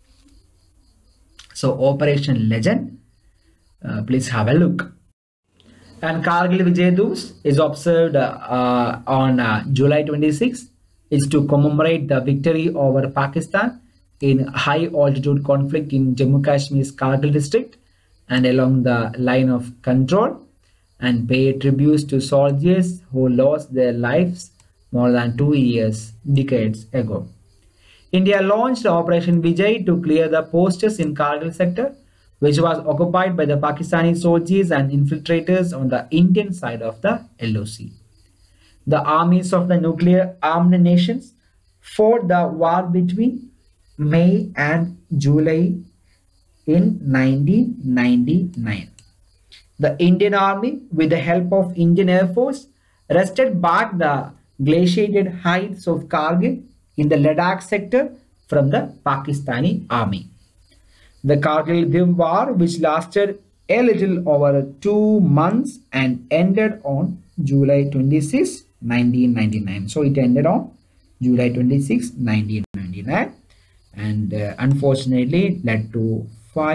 So Operation Legend, please have a look. And Kargil Vijay Divas is observed on July 26, is to commemorate the victory over Pakistan in high altitude conflict in Jammu Kashmir's Kargil district and along the line of control, and pay tributes to soldiers who lost their lives more than 2 decades ago. India launched Operation Vijay to clear the posters in Kargil sector, which was occupied by the Pakistani soldiers and infiltrators on the Indian side of the LOC. The armies of the nuclear-armed nations fought the war between May and July in 1999. The Indian Army, with the help of Indian Air Force, wrested back the glaciated heights of Kargil in the Ladakh sector from the Pakistani army. The Kargil War, which lasted a little over 2 months and ended on July 26, 1999. So it ended on July 26, 1999, and unfortunately led to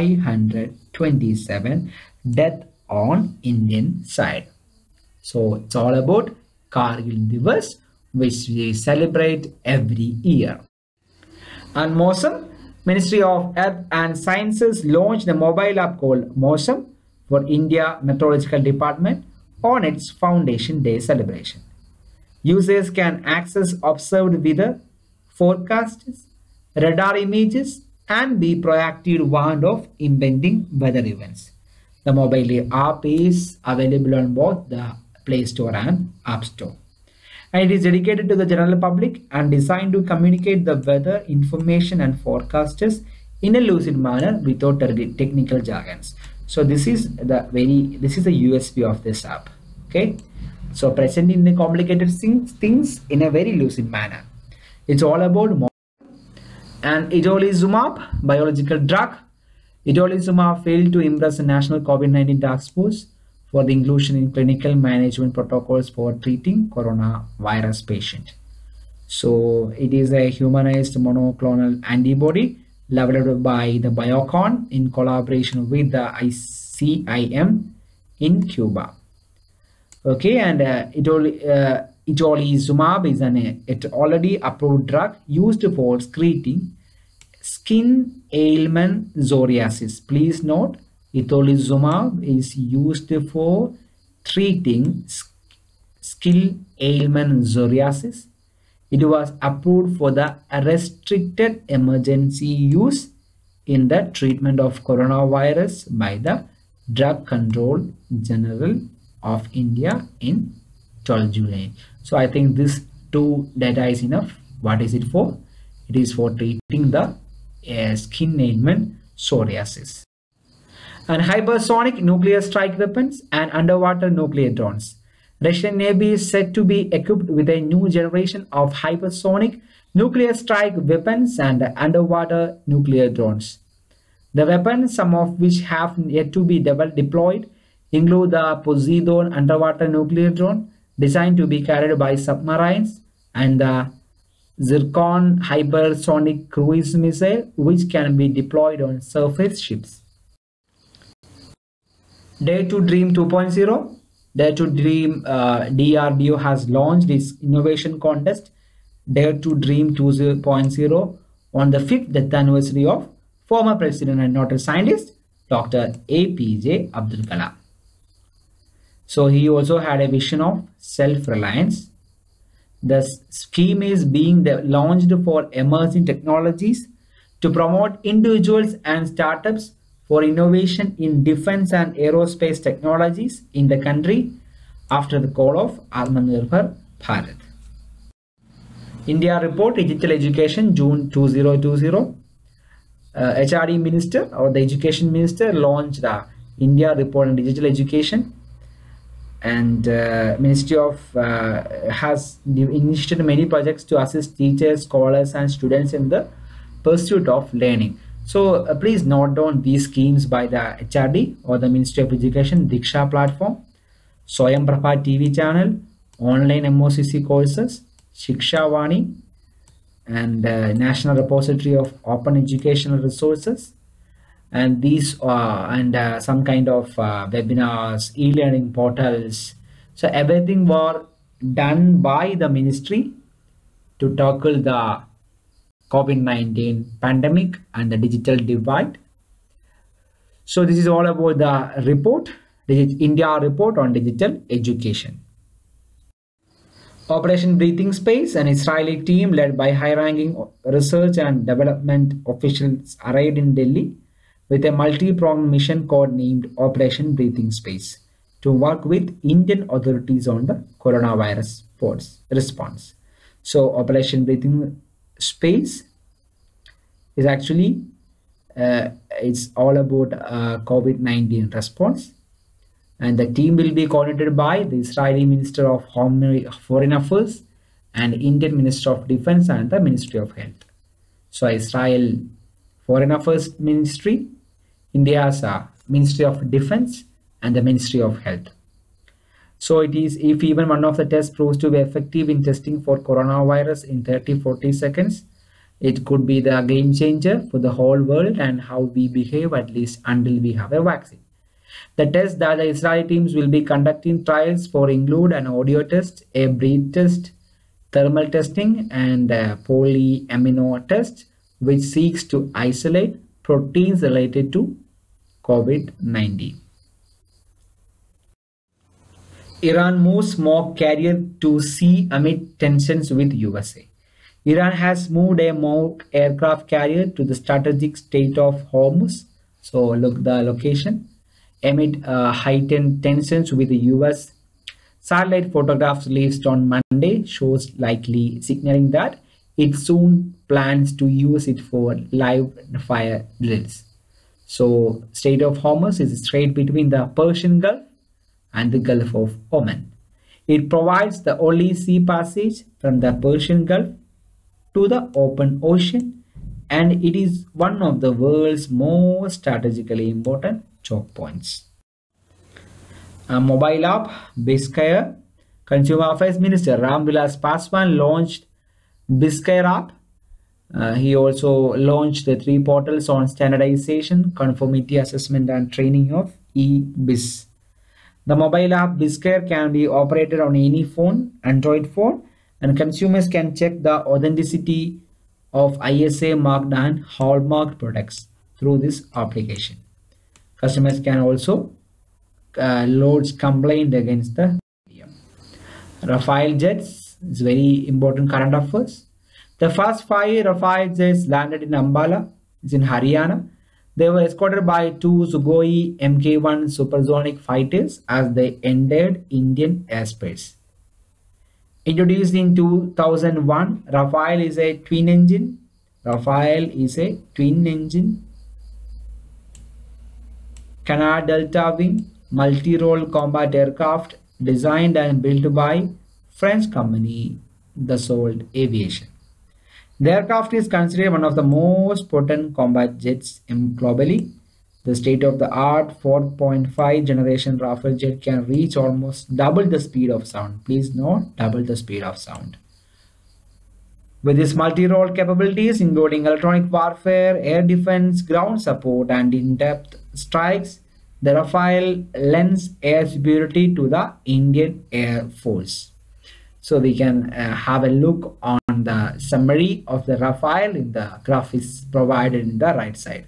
527 death on Indian side. So it's all about Kargil Divas, which we celebrate every year. And Mosam, Ministry of Earth and Sciences launched a mobile app called Mosam for India Meteorological Department on its Foundation Day celebration. Users can access observed weather, forecasts, radar images, and be proactive warned of impending weather events. The mobile app is available on both the Play Store and App Store. And it is dedicated to the general public and designed to communicate the weather information and forecasters in a lucid manner without technical jargons. So this is the USP of this app. Okay, so presenting the complicated things in a very lucid manner. It's all about. And itolizumab, biological drug. Itolizumab failed to impress the National COVID-19 Task Force for the inclusion in clinical management protocols for treating coronavirus patient. So it is a humanized monoclonal antibody developed by the Biocon in collaboration with the ICIM in Cuba. Okay, and itolizumab is an already approved drug used for treating skin ailment psoriasis. Please note, itolizumab is used for treating skin ailment psoriasis. It was approved for the restricted emergency use in the treatment of coronavirus by the Drug Control General of India in 12 July. So I think this two data is enough. What is it for? It is for treating the skin ailment psoriasis. And hypersonic nuclear strike weapons and underwater nuclear drones. Russian Navy is said to be equipped with a new generation of hypersonic nuclear strike weapons and underwater nuclear drones. The weapons, some of which have yet to be deployed, include the Poseidon underwater nuclear drone designed to be carried by submarines and the Zircon hypersonic cruise missile, which can be deployed on surface ships. Dare to Dream 2.0. Dare to Dream DRDO has launched its innovation contest Dare to Dream 2.0 on the 5th death anniversary of former president and noted scientist Dr. APJ Abdul Kalam. So he also had a vision of self-reliance. The scheme is being launched for emerging technologies to promote individuals and startups for innovation in defense and aerospace technologies in the country after the call of Atmanirbhar Bharat. India Report Digital Education June 2020. HRD Minister or the Education Minister launched the India Report on Digital Education, and Ministry of has initiated many projects to assist teachers, scholars and students in the pursuit of learning. So please note down these schemes by the HRD or the Ministry of Education: Diksha platform, Swayam Prabha TV channel, online MOCC courses, Shiksha Vani, and National Repository of Open Educational Resources, and these some kind of webinars, e-learning portals. So everything were done by the ministry to tackle the COVID-19 pandemic and the digital divide. So this is all about the report, the India Report on Digital Education. Operation Breathing Space, an Israeli team led by high-ranking research and development officials arrived in Delhi with a multi-pronged mission codenamed Operation Breathing Space to work with Indian authorities on the coronavirus response. So Operation Breathing Space is actually it's all about COVID-19 response, and the team will be coordinated by the Israeli Minister of Foreign Affairs and Indian Minister of Defense and the Ministry of Health. So Israel Foreign Affairs Ministry, India's Ministry of Defense and the Ministry of Health. So it is, if even one of the tests proves to be effective in testing for coronavirus in 30-40 seconds, it could be the game changer for the whole world and how we behave, at least until we have a vaccine. The tests that the Israeli teams will be conducting trials for include an audio test, a breath test, thermal testing, and a polyamino test, which seeks to isolate proteins related to COVID-19. Iran moves smoke carrier to sea amid tensions with USA. Iran has moved a smoke aircraft carrier to the strategic Strait of Hormuz. So look the location. Amid heightened tensions with the US, satellite photographs released on Monday shows likely signaling that it soon plans to use it for live fire drills. So Strait of Hormuz is a strait between the Persian Gulf and the Gulf of Oman. It provides the only sea passage from the Persian Gulf to the open ocean, and it is one of the world's most strategically important choke points. A mobile app, Bizkair. Consumer Affairs Minister Ram Vilas Paswan launched Bizkair app. He also launched the 3 portals on standardization, conformity assessment, and training of eBiz. The mobile app Bizkair can be operated on any phone, Android phone, and consumers can check the authenticity of ISA marked and hallmarked products through this application. Customers can also lodge complaint against the Rafale jets. It's very important current affairs. The first 5 Rafale jets landed in Ambala, it's in Haryana. They were escorted by 2 Sukhoi Mk1 supersonic fighters as they entered Indian airspace. Introduced in 2001, Rafale is a twin-engine. Canard Delta Wing multi-role combat aircraft designed and built by French company Dassault Aviation. The aircraft is considered one of the most potent combat jets globally. The state-of-the-art 4.5 generation Rafale jet can reach almost double the speed of sound. Please note, double the speed of sound. With its multi-role capabilities, including electronic warfare, air defense, ground support, and in-depth strikes, the Rafale lends air superiority to the Indian Air Force. So we can have a look on the summary of the Rafale in the graph is provided in the right side.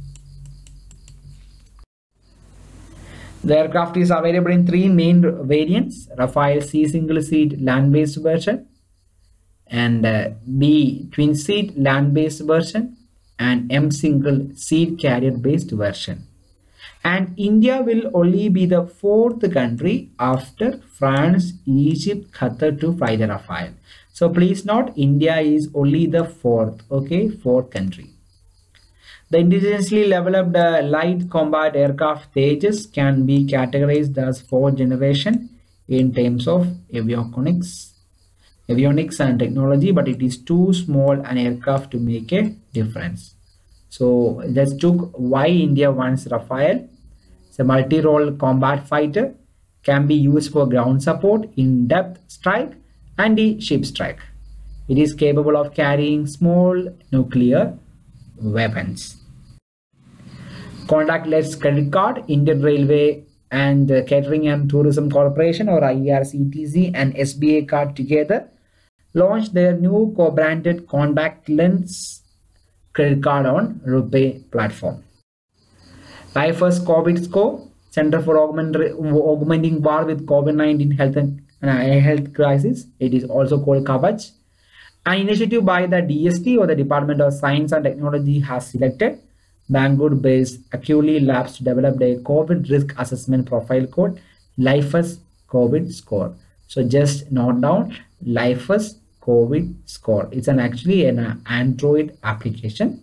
The aircraft is available in 3 main variants: Rafale C single seat land-based version, and B twin seat land-based version, and M single seat carrier-based version. And India will only be the 4th country after France, Egypt, Qatar to fly the Rafale. So please note, India is only the 4th, okay, 4th country. The indigenously developed light combat aircraft Tejas can be categorized as 4th generation in terms of avionics and technology, but it is too small an aircraft to make a difference. So let's look why India wants Rafale. It's a multi-role combat fighter, can be used for ground support, in-depth strike, and the ship strike. It is capable of carrying small nuclear weapons. Contactless credit card. Indian Railway and Catering and Tourism Corporation, or IRCTC, and SBI Card together launched their new co-branded contactless credit card on RuPay platform. Life's COVID Score, Center for Augmenting War with COVID-19 health crisis. It is also called Kavach. An initiative by the DST, or the Department of Science and Technology, has selected Bangalore-based Aculi Labs to develop a COVID risk assessment profile code, Life's COVID Score. So just note down Life's COVID Score. It's actually an Android application.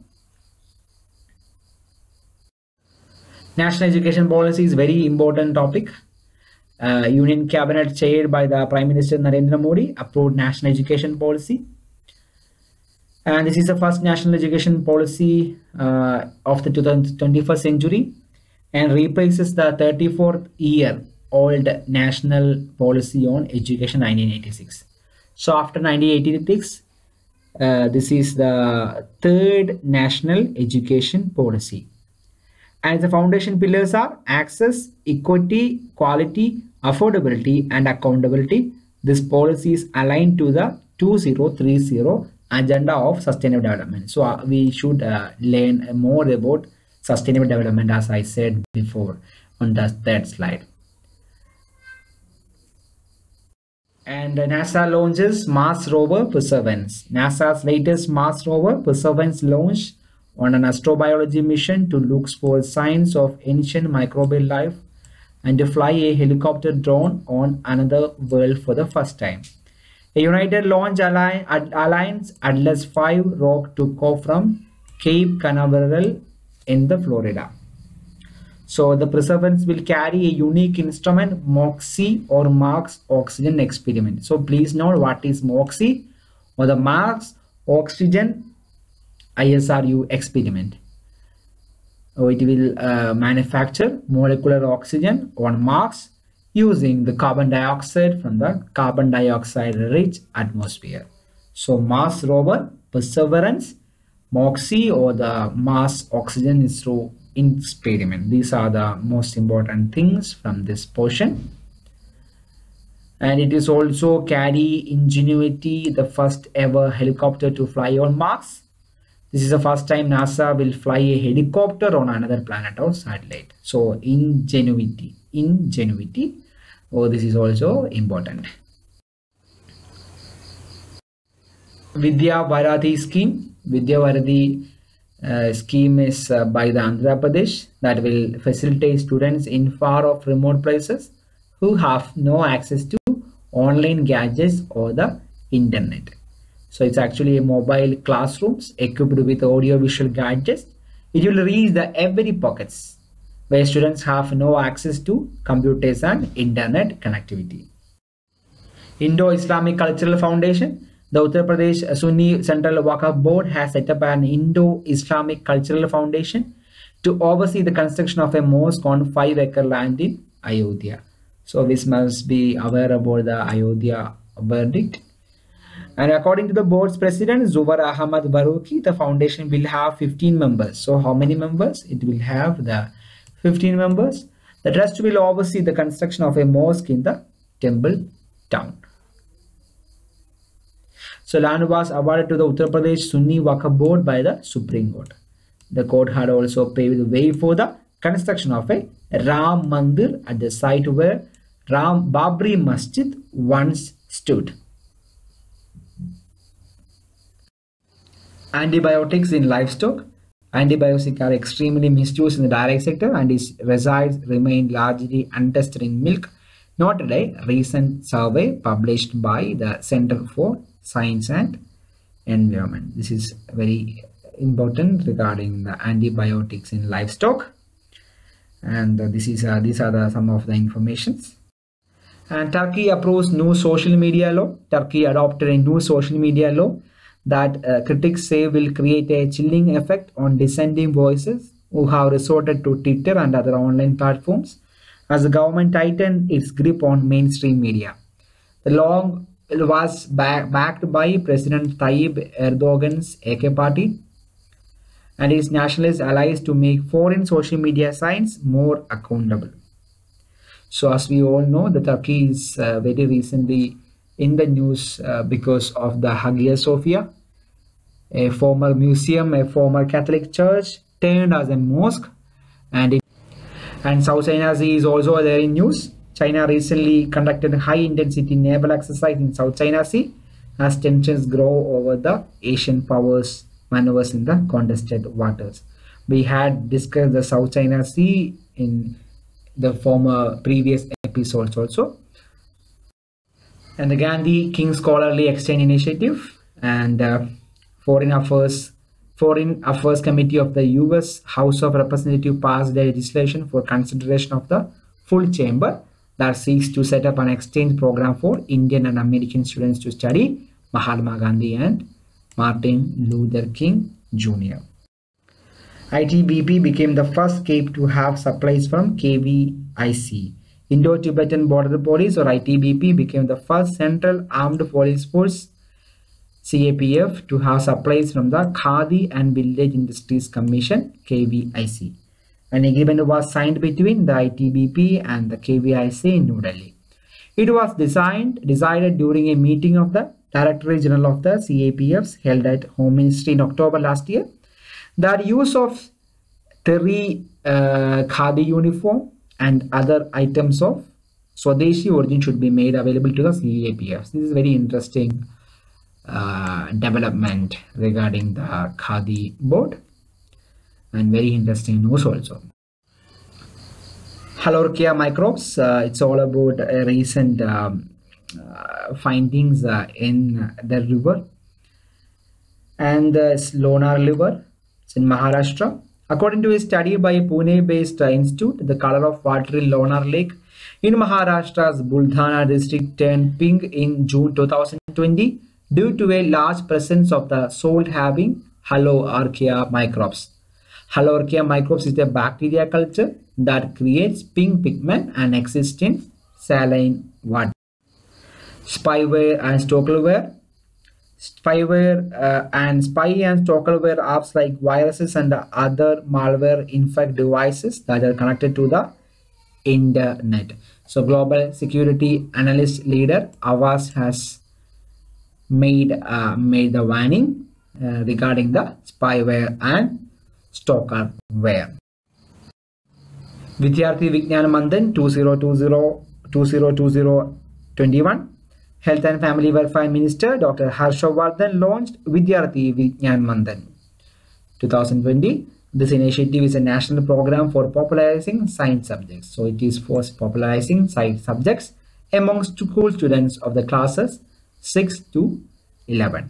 National education policy is very important topic. Union Cabinet chaired by the Prime Minister Narendra Modi approved national education policy. And this is the first national education policy of the 21st century. and replaces the 34th year old national policy on education 1986. So after 1986, this is the third national education policy. And the foundation pillars are access, equity, quality, affordability, and accountability. This policy is aligned to the 2030 agenda of sustainable development. So we should learn more about sustainable development, as I said before on the third slide. And NASA launches Mars rover Perseverance. NASA's latest Mars rover Perseverance launched on an astrobiology mission to look for signs of ancient microbial life and to fly a helicopter drone on another world for the first time. A United Launch Alliance Atlas V rocket took off from Cape Canaveral in the Florida. So the Perseverance will carry a unique instrument, MOXIE or Mars Oxygen Experiment. So please note what is MOXIE or the Mars Oxygen ISRU experiment. It will manufacture molecular oxygen on Mars using the carbon dioxide from the carbon dioxide rich atmosphere. So Mars rover Perseverance, MOXIE or the Mars Oxygen experiment. These are the most important things from this portion. And it is also carry Ingenuity, the first ever helicopter to fly on Mars. This is the first time NASA will fly a helicopter on another planet or satellite. So Ingenuity. Oh, this is also important. Vidya Bharati scheme. Vidya Bharati scheme is by the Andhra Pradesh that will facilitate students in far off remote places who have no access to online gadgets or the internet. So it's actually a mobile classrooms equipped with audio visual gadgets. It will reach the every pockets where students have no access to computers and internet connectivity. Indo-Islamic Cultural Foundation. The Uttar Pradesh Sunni Central Waqf Board has set up an Indo-Islamic Cultural Foundation to oversee the construction of a mosque on 5-acre land in Ayodhya. So we must be aware about the Ayodhya verdict. And according to the board's president, Zubar Ahmad Baruki, the foundation will have 15 members. So how many members? It will have the 15 members. The trust will oversee the construction of a mosque in the temple town. So land was awarded to the Uttar Pradesh Sunni Waqf Board by the Supreme Court. The court had also paved the way for the construction of a Ram Mandir at the site where Ram Babri Masjid once stood. Antibiotics in livestock. Antibiotics are extremely misused in the dairy sector and its results remain largely untested in milk, noted a recent survey published by the Center for Science and Environment. This is very important regarding the antibiotics in livestock. And these are some of the informations. And Turkey approves new social media law. Turkey adopted a new social media law that critics say will create a chilling effect on dissenting voices who have resorted to Twitter and other online platforms as the government tightened its grip on mainstream media. The law was backed by President Tayyip Erdogan's AK party and its nationalist allies to make foreign social media sites more accountable. So as we all know, the Turkey is very recently in the news because of the Hagia Sophia, a former museum, a former Catholic church turned as a mosque, and South China Sea is also there in news. China recently conducted a high-intensity naval exercise in South China Sea as tensions grow over the Asian powers' maneuvers in the contested waters. We had discussed the South China Sea in the former previous episodes also. And the Gandhi King Scholarly Exchange Initiative and Foreign Affairs Committee of the US House of Representatives passed legislation for consideration of the full chamber that seeks to set up an exchange program for Indian and American students to study Mahatma Gandhi and Martin Luther King Jr. ITBP became the first CAPE to have supplies from KVIC. Indo-Tibetan Border Police, or ITBP, became the first Central Armed Police Force CAPF to have supplies from the Khadi and Village Industries Commission KVIC. An agreement was signed between the ITBP and the KVIC in New Delhi. It was decided during a meeting of the Directorate General of the CAPFs held at Home Ministry in October last year that use of terry khadi uniform and other items of Swadeshi origin should be made available to the CAPFs. This is very interesting development regarding the Khadi board, and very interesting news also. Halorkia microbes, it's all about recent findings in the river, and it's Lonar River. It's in Maharashtra. According to a study by a Pune-based institute, the color of water in Lonar Lake in Maharashtra's Buldhana district turned pink in June 2020 due to a large presence of the salt-having Halorkia microbes. Halorkia microbes is a bacteria culture that creates pink pigment and exists in saline water. Spyware and stalkerware. Spyware and stalkerware apps like viruses and other malware infect devices that are connected to the internet. So global security analyst leader Avas has made the warning regarding the spyware and stalkerware. Vidyarthi Vignan Mandan 2020-2021. Health and Family Welfare Minister Dr. Harshavardhan launched Vidyarthi Vignan Mandan 2020. This initiative is a national program for popularizing science subjects. So it is for popularizing science subjects amongst school students of the classes 6 to 11.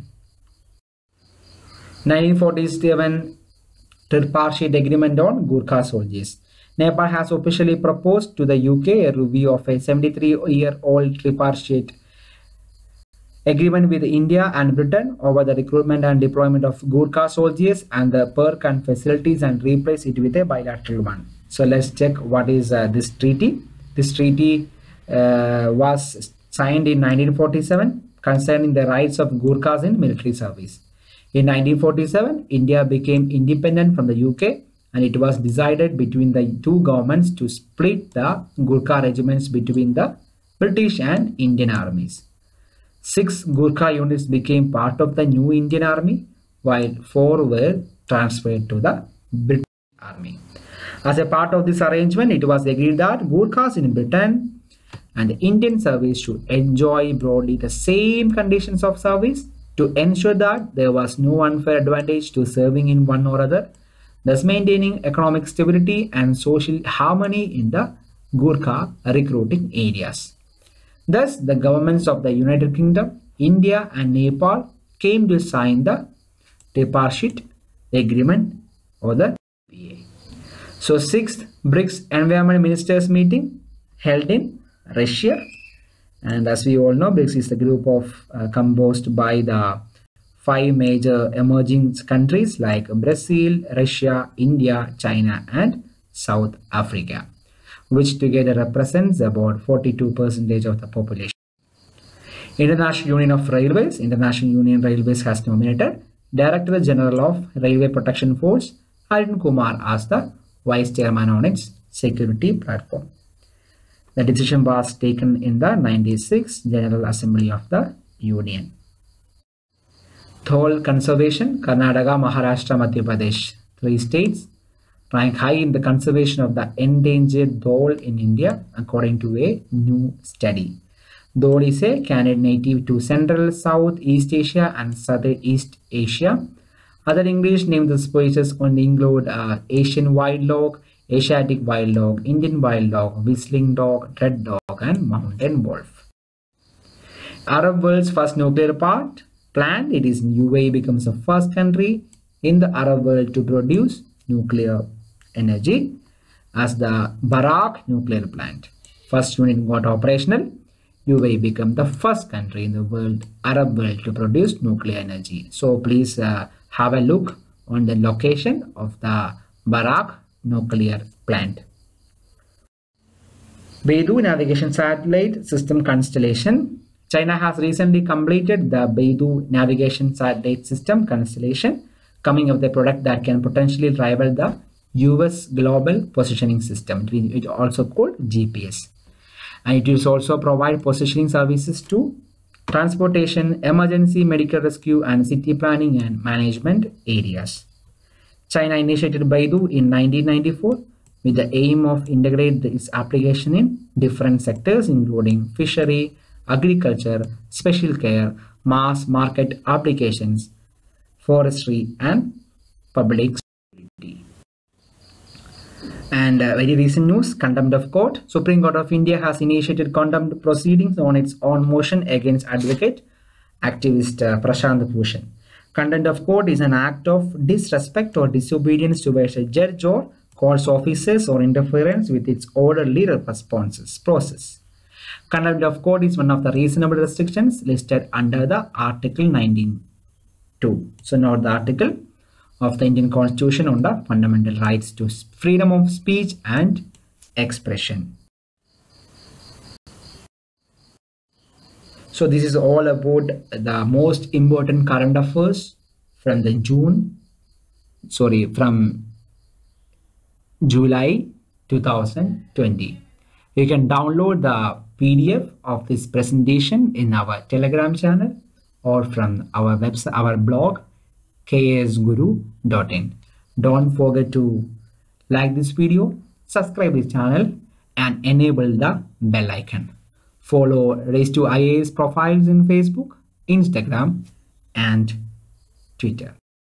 1947 tripartite agreement on Gurkha soldiers. Nepal has officially proposed to the UK a review of a 73-year-old tripartite agreement with India and Britain over the recruitment and deployment of Gurkha soldiers and the perk and facilities, and replace it with a bilateral one. So let's check what is this treaty. This treaty was signed in 1947 concerning the rights of Gurkhas in military service. In 1947, India became independent from the UK, and it was decided between the two governments to split the Gurkha regiments between the British and Indian armies. 6 Gurkha units became part of the new Indian army, while 4 were transferred to the British army. As a part of this arrangement, it was agreed that Gurkhas in Britain and the Indian service should enjoy broadly the same conditions of service to ensure that there was no unfair advantage to serving in one or other, thus maintaining economic stability and social harmony in the Gurkha recruiting areas. Thus, the governments of the United Kingdom, India and Nepal came to sign the tripartite agreement, or the TPA. So, 6th BRICS Environment Ministers meeting held in Russia. And as we all know, BRICS is the group of composed by the 5 major emerging countries like Brazil, Russia, India, China and South Africa, which together represents about 42% of the population. International Union of Railways. International Union Railways has nominated Director General of Railway Protection Force Arun Kumar as the Vice Chairman on its security platform. The decision was taken in the 96th General Assembly of the Union. Dhole Conservation. Karnataka, Maharashtra, Madhya Pradesh, 3 states rank high in the conservation of the endangered dhole in India, according to a new study. Dhole is a canid native to Central, South, East Asia and Southeast Asia. Other English names of species only include Asian wild dog, Asiatic wild dog, Indian wild dog, whistling dog, red dog and mountain wolf. Arab world's first nuclear plant. It is UAE becomes the first country in the Arab world to produce nuclear energy as the Barak nuclear plant. First unit got operational. UAE became the first country in the world, Arab world, to produce nuclear energy. So please have a look on the location of the Barak nuclear plant. Beidou navigation satellite system constellation. China has recently completed the Beidou navigation satellite system constellation, coming up with a product that can potentially rival the US global positioning system. It is also called GPS. And it will also provide positioning services to transportation, emergency medical rescue, and city planning and management areas. China initiated Beidou in 1994 with the aim of integrate its application in different sectors including fishery, agriculture, special care, mass market applications, forestry, and public security. And very recent news, contempt of court. Supreme Court of India has initiated contempt proceedings on its own motion against advocate activist Prashant Bhushan. Contempt of court is an act of disrespect or disobedience towards a judge or court's officers or interference with its orderly process. Contempt of court is one of the reasonable restrictions listed under the Article 19(2). So now the article of the Indian Constitution on the fundamental rights to freedom of speech and expression. So this is all about the most important current affairs from July 2020. You can download the PDF of this presentation in our Telegram channel or from our website, our blog, ksguru.in. Don't forget to like this video, subscribe this channel, and enable the bell icon. Follow Race to IAS profiles in Facebook, Instagram, and Twitter.